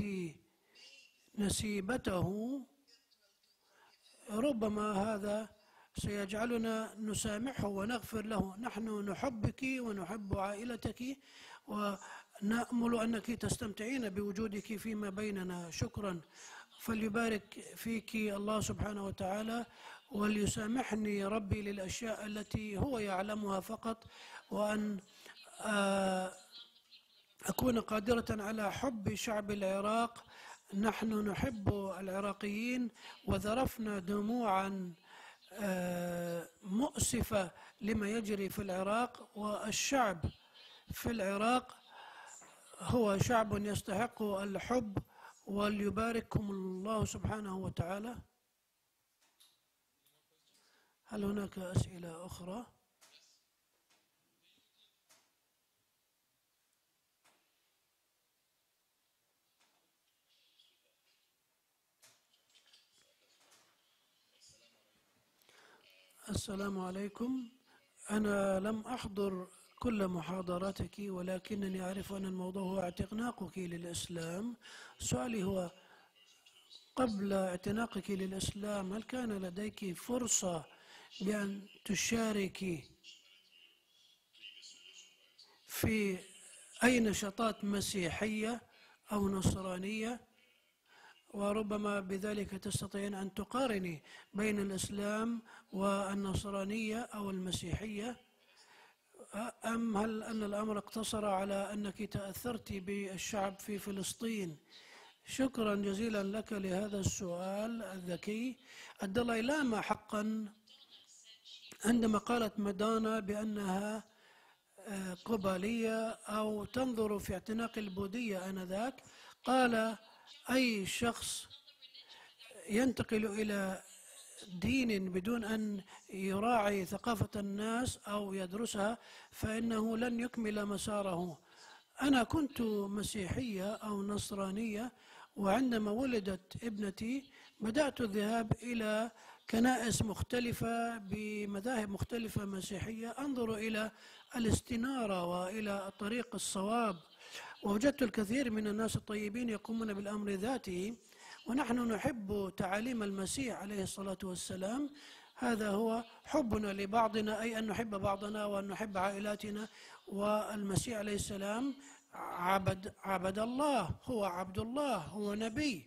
نسيبته ربما هذا سيجعلنا نسامحه ونغفر له. نحن نحبك ونحب عائلتك، ونأمل أنك تستمتعين بوجودك فيما بيننا. شكرا. فليبارك فيك الله سبحانه وتعالى، وليسامحني ربي للأشياء التي هو يعلمها فقط، وأن أكون قادرة على حب شعب العراق. نحن نحب العراقيين، وذرفنا دموعا مؤسفة لما يجري في العراق، والشعب في العراق هو شعب يستحق الحب، وليبارككم الله سبحانه وتعالى. هل هناك أسئلة أخرى؟ السلام عليكم. أنا لم أحضر كل محاضراتك، ولكنني أعرف أن الموضوع هو اعتناقك للإسلام. سؤالي هو قبل اعتناقك للإسلام هل كان لديك فرصة بأن تشاركي في أي نشاطات مسيحية أو نصرانية؟ وربما بذلك تستطيعين أن تقارني بين الإسلام والنصرانية أو المسيحية. أم هل أن الأمر اقتصر على أنك تأثرت بالشعب في فلسطين؟ شكرا جزيلا لك لهذا السؤال الذكي. الدلاي لاما حقا عندما قالت مادونا بأنها قبلية أو تنظر في اعتناق البوذية آنذاك، قال أي شخص ينتقل إلى دين بدون أن يراعي ثقافة الناس أو يدرسها فإنه لن يكمل مساره. أنا كنت مسيحية أو نصرانية، وعندما ولدت ابنتي بدأت الذهاب إلى كنائس مختلفة بمذاهب مختلفة مسيحية، أنظر إلى الاستنارة وإلى الطريق الصواب، ووجدت الكثير من الناس الطيبين يقومون بالأمر ذاته، ونحن نحب تعاليم المسيح عليه الصلاة والسلام. هذا هو حبنا لبعضنا، أي أن نحب بعضنا وأن نحب عائلاتنا. والمسيح عليه السلام عبد عبد الله، هو عبد الله، هو نبي.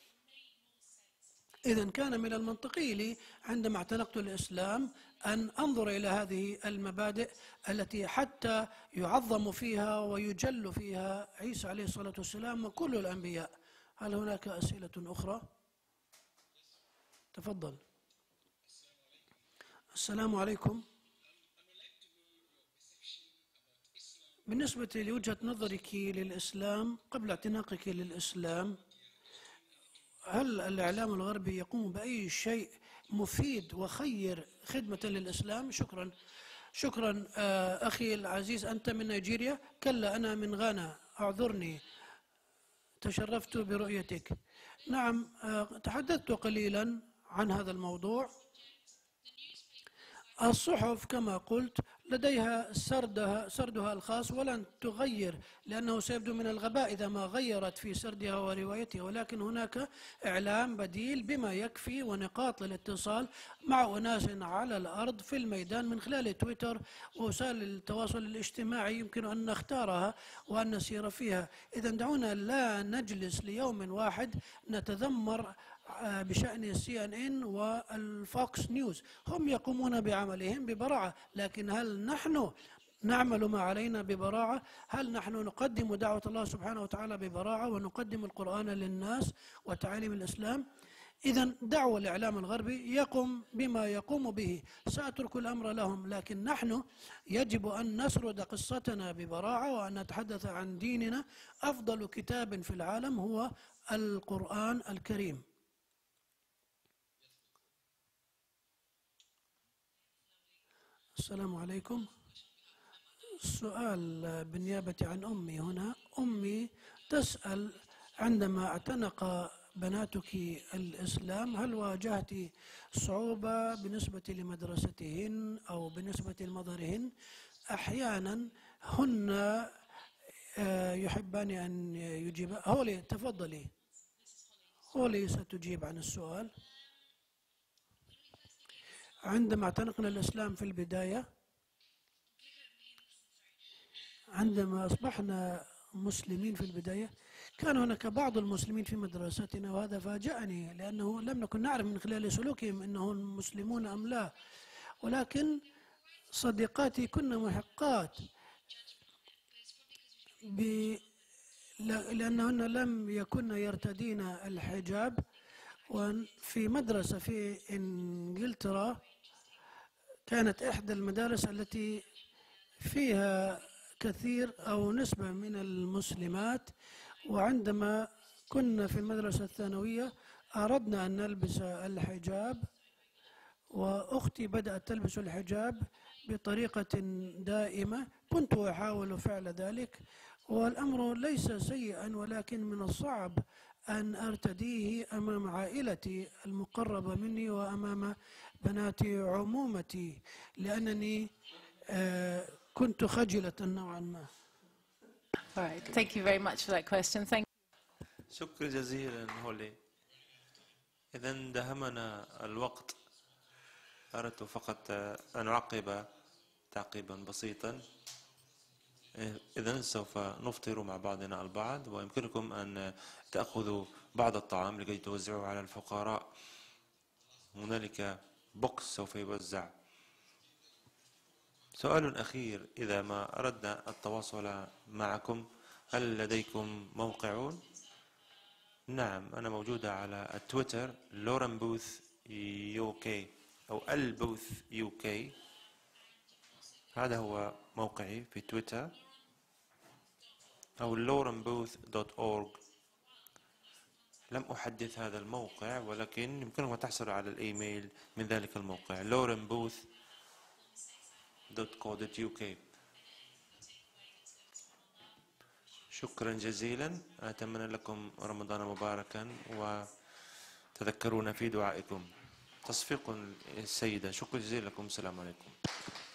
إذن كان من المنطقي لي عندما اعتنقت الإسلام أن أنظر إلى هذه المبادئ التي حتى يعظم فيها ويجل فيها عيسى عليه الصلاة والسلام وكل الأنبياء. هل هناك أسئلة أخرى؟ تفضل. السلام عليكم. بالنسبة لوجهة نظرك للإسلام قبل اعتناقك للإسلام، هل الإعلام الغربي يقوم بأي شيء مفيد وخير خدمة للإسلام؟ شكرا. شكرا أخي العزيز، أنت من نيجيريا؟ كلا، أنا من غانا، أعذرني، تشرفت برؤيتك. نعم، تحدثت قليلا عن هذا الموضوع. الصحف كما قلت لديها سردها سردها الخاص ولن تغير، لأنه سيبدو من الغباء إذا ما غيرت في سردها وروايتها، ولكن هناك إعلام بديل بما يكفي ونقاط للاتصال مع أناس على الأرض في الميدان من خلال تويتر ووسائل التواصل الاجتماعي يمكن أن نختارها وأن نسير فيها. إذا دعونا لا نجلس ليوم واحد نتذمر بشأن السي ان ان والفوكس نيوز. هم يقومون بعملهم ببراعة، لكن هل نحن نعمل ما علينا ببراعة؟ هل نحن نقدم دعوة الله سبحانه وتعالى ببراعة ونقدم القرآن للناس وتعاليم الإسلام؟ إذا دعوة الإعلام الغربي يقوم بما يقوم به، سأترك الأمر لهم، لكن نحن يجب أن نسرد قصتنا ببراعة وأن نتحدث عن ديننا. أفضل كتاب في العالم هو القرآن الكريم. السلام عليكم. السؤال بالنيابة عن أمي هنا. أمي تسأل: عندما اعتنق بناتك الإسلام هل واجهت صعوبة بالنسبة لمدرستهن أو بالنسبة لمظهرهن؟ أحيانا هن يحبان أن يجيبا. هولي تفضلي، هولي ستجيب عن السؤال. عندما اعتنقنا الإسلام في البداية، عندما أصبحنا مسلمين في البداية، كان هناك بعض المسلمين في مدرستنا، وهذا فاجأني لأنه لم نكن نعرف من خلال سلوكهم أنهم مسلمون أم لا، ولكن صديقاتي كن محقات لأنهن لم يكن يرتدين الحجاب. وفي مدرسة في إنجلترا كانت إحدى المدارس التي فيها كثير أو نسبة من المسلمات، وعندما كنا في المدرسة الثانوية أردنا أن نلبس الحجاب، وأختي بدأت تلبس الحجاب بطريقة دائمة. كنت أحاول فعل ذلك، والأمر ليس سيئا، ولكن من الصعب أن أرتديه أمام عائلتي المقربة مني وأمام بنات عمومتي، لأنني آه كنت خجلة نوعا ما. Right. Thank you very much for that question. Thank شكرا جزيلا هولي. إذا دهمنا الوقت، أردت فقط أن أعقب تعقيبا بسيطا. إذن سوف نفطر مع بعضنا البعض، ويمكنكم أن تأخذوا بعض الطعام لكي توزعوه على الفقراء. هنالك بوكس سوف يوزع سؤال أخير، إذا ما أردنا التواصل معكم هل لديكم موقعون؟ نعم، أنا موجودة على التويتر لورن بوث يو كي أو البوث يو كي، هذا هو موقعي في تويتر، أو لورن بوث دوت أورج. لم أحدث هذا الموقع، ولكن يمكنكم أن تحصلوا على الإيميل من ذلك الموقع لورن بوث دوت كو دوت يو كي. شكرا جزيلا، أتمنى لكم رمضان مباركا، وتذكرونا في دعائكم. تصفيق السيدة. شكرا جزيلا لكم، السلام عليكم.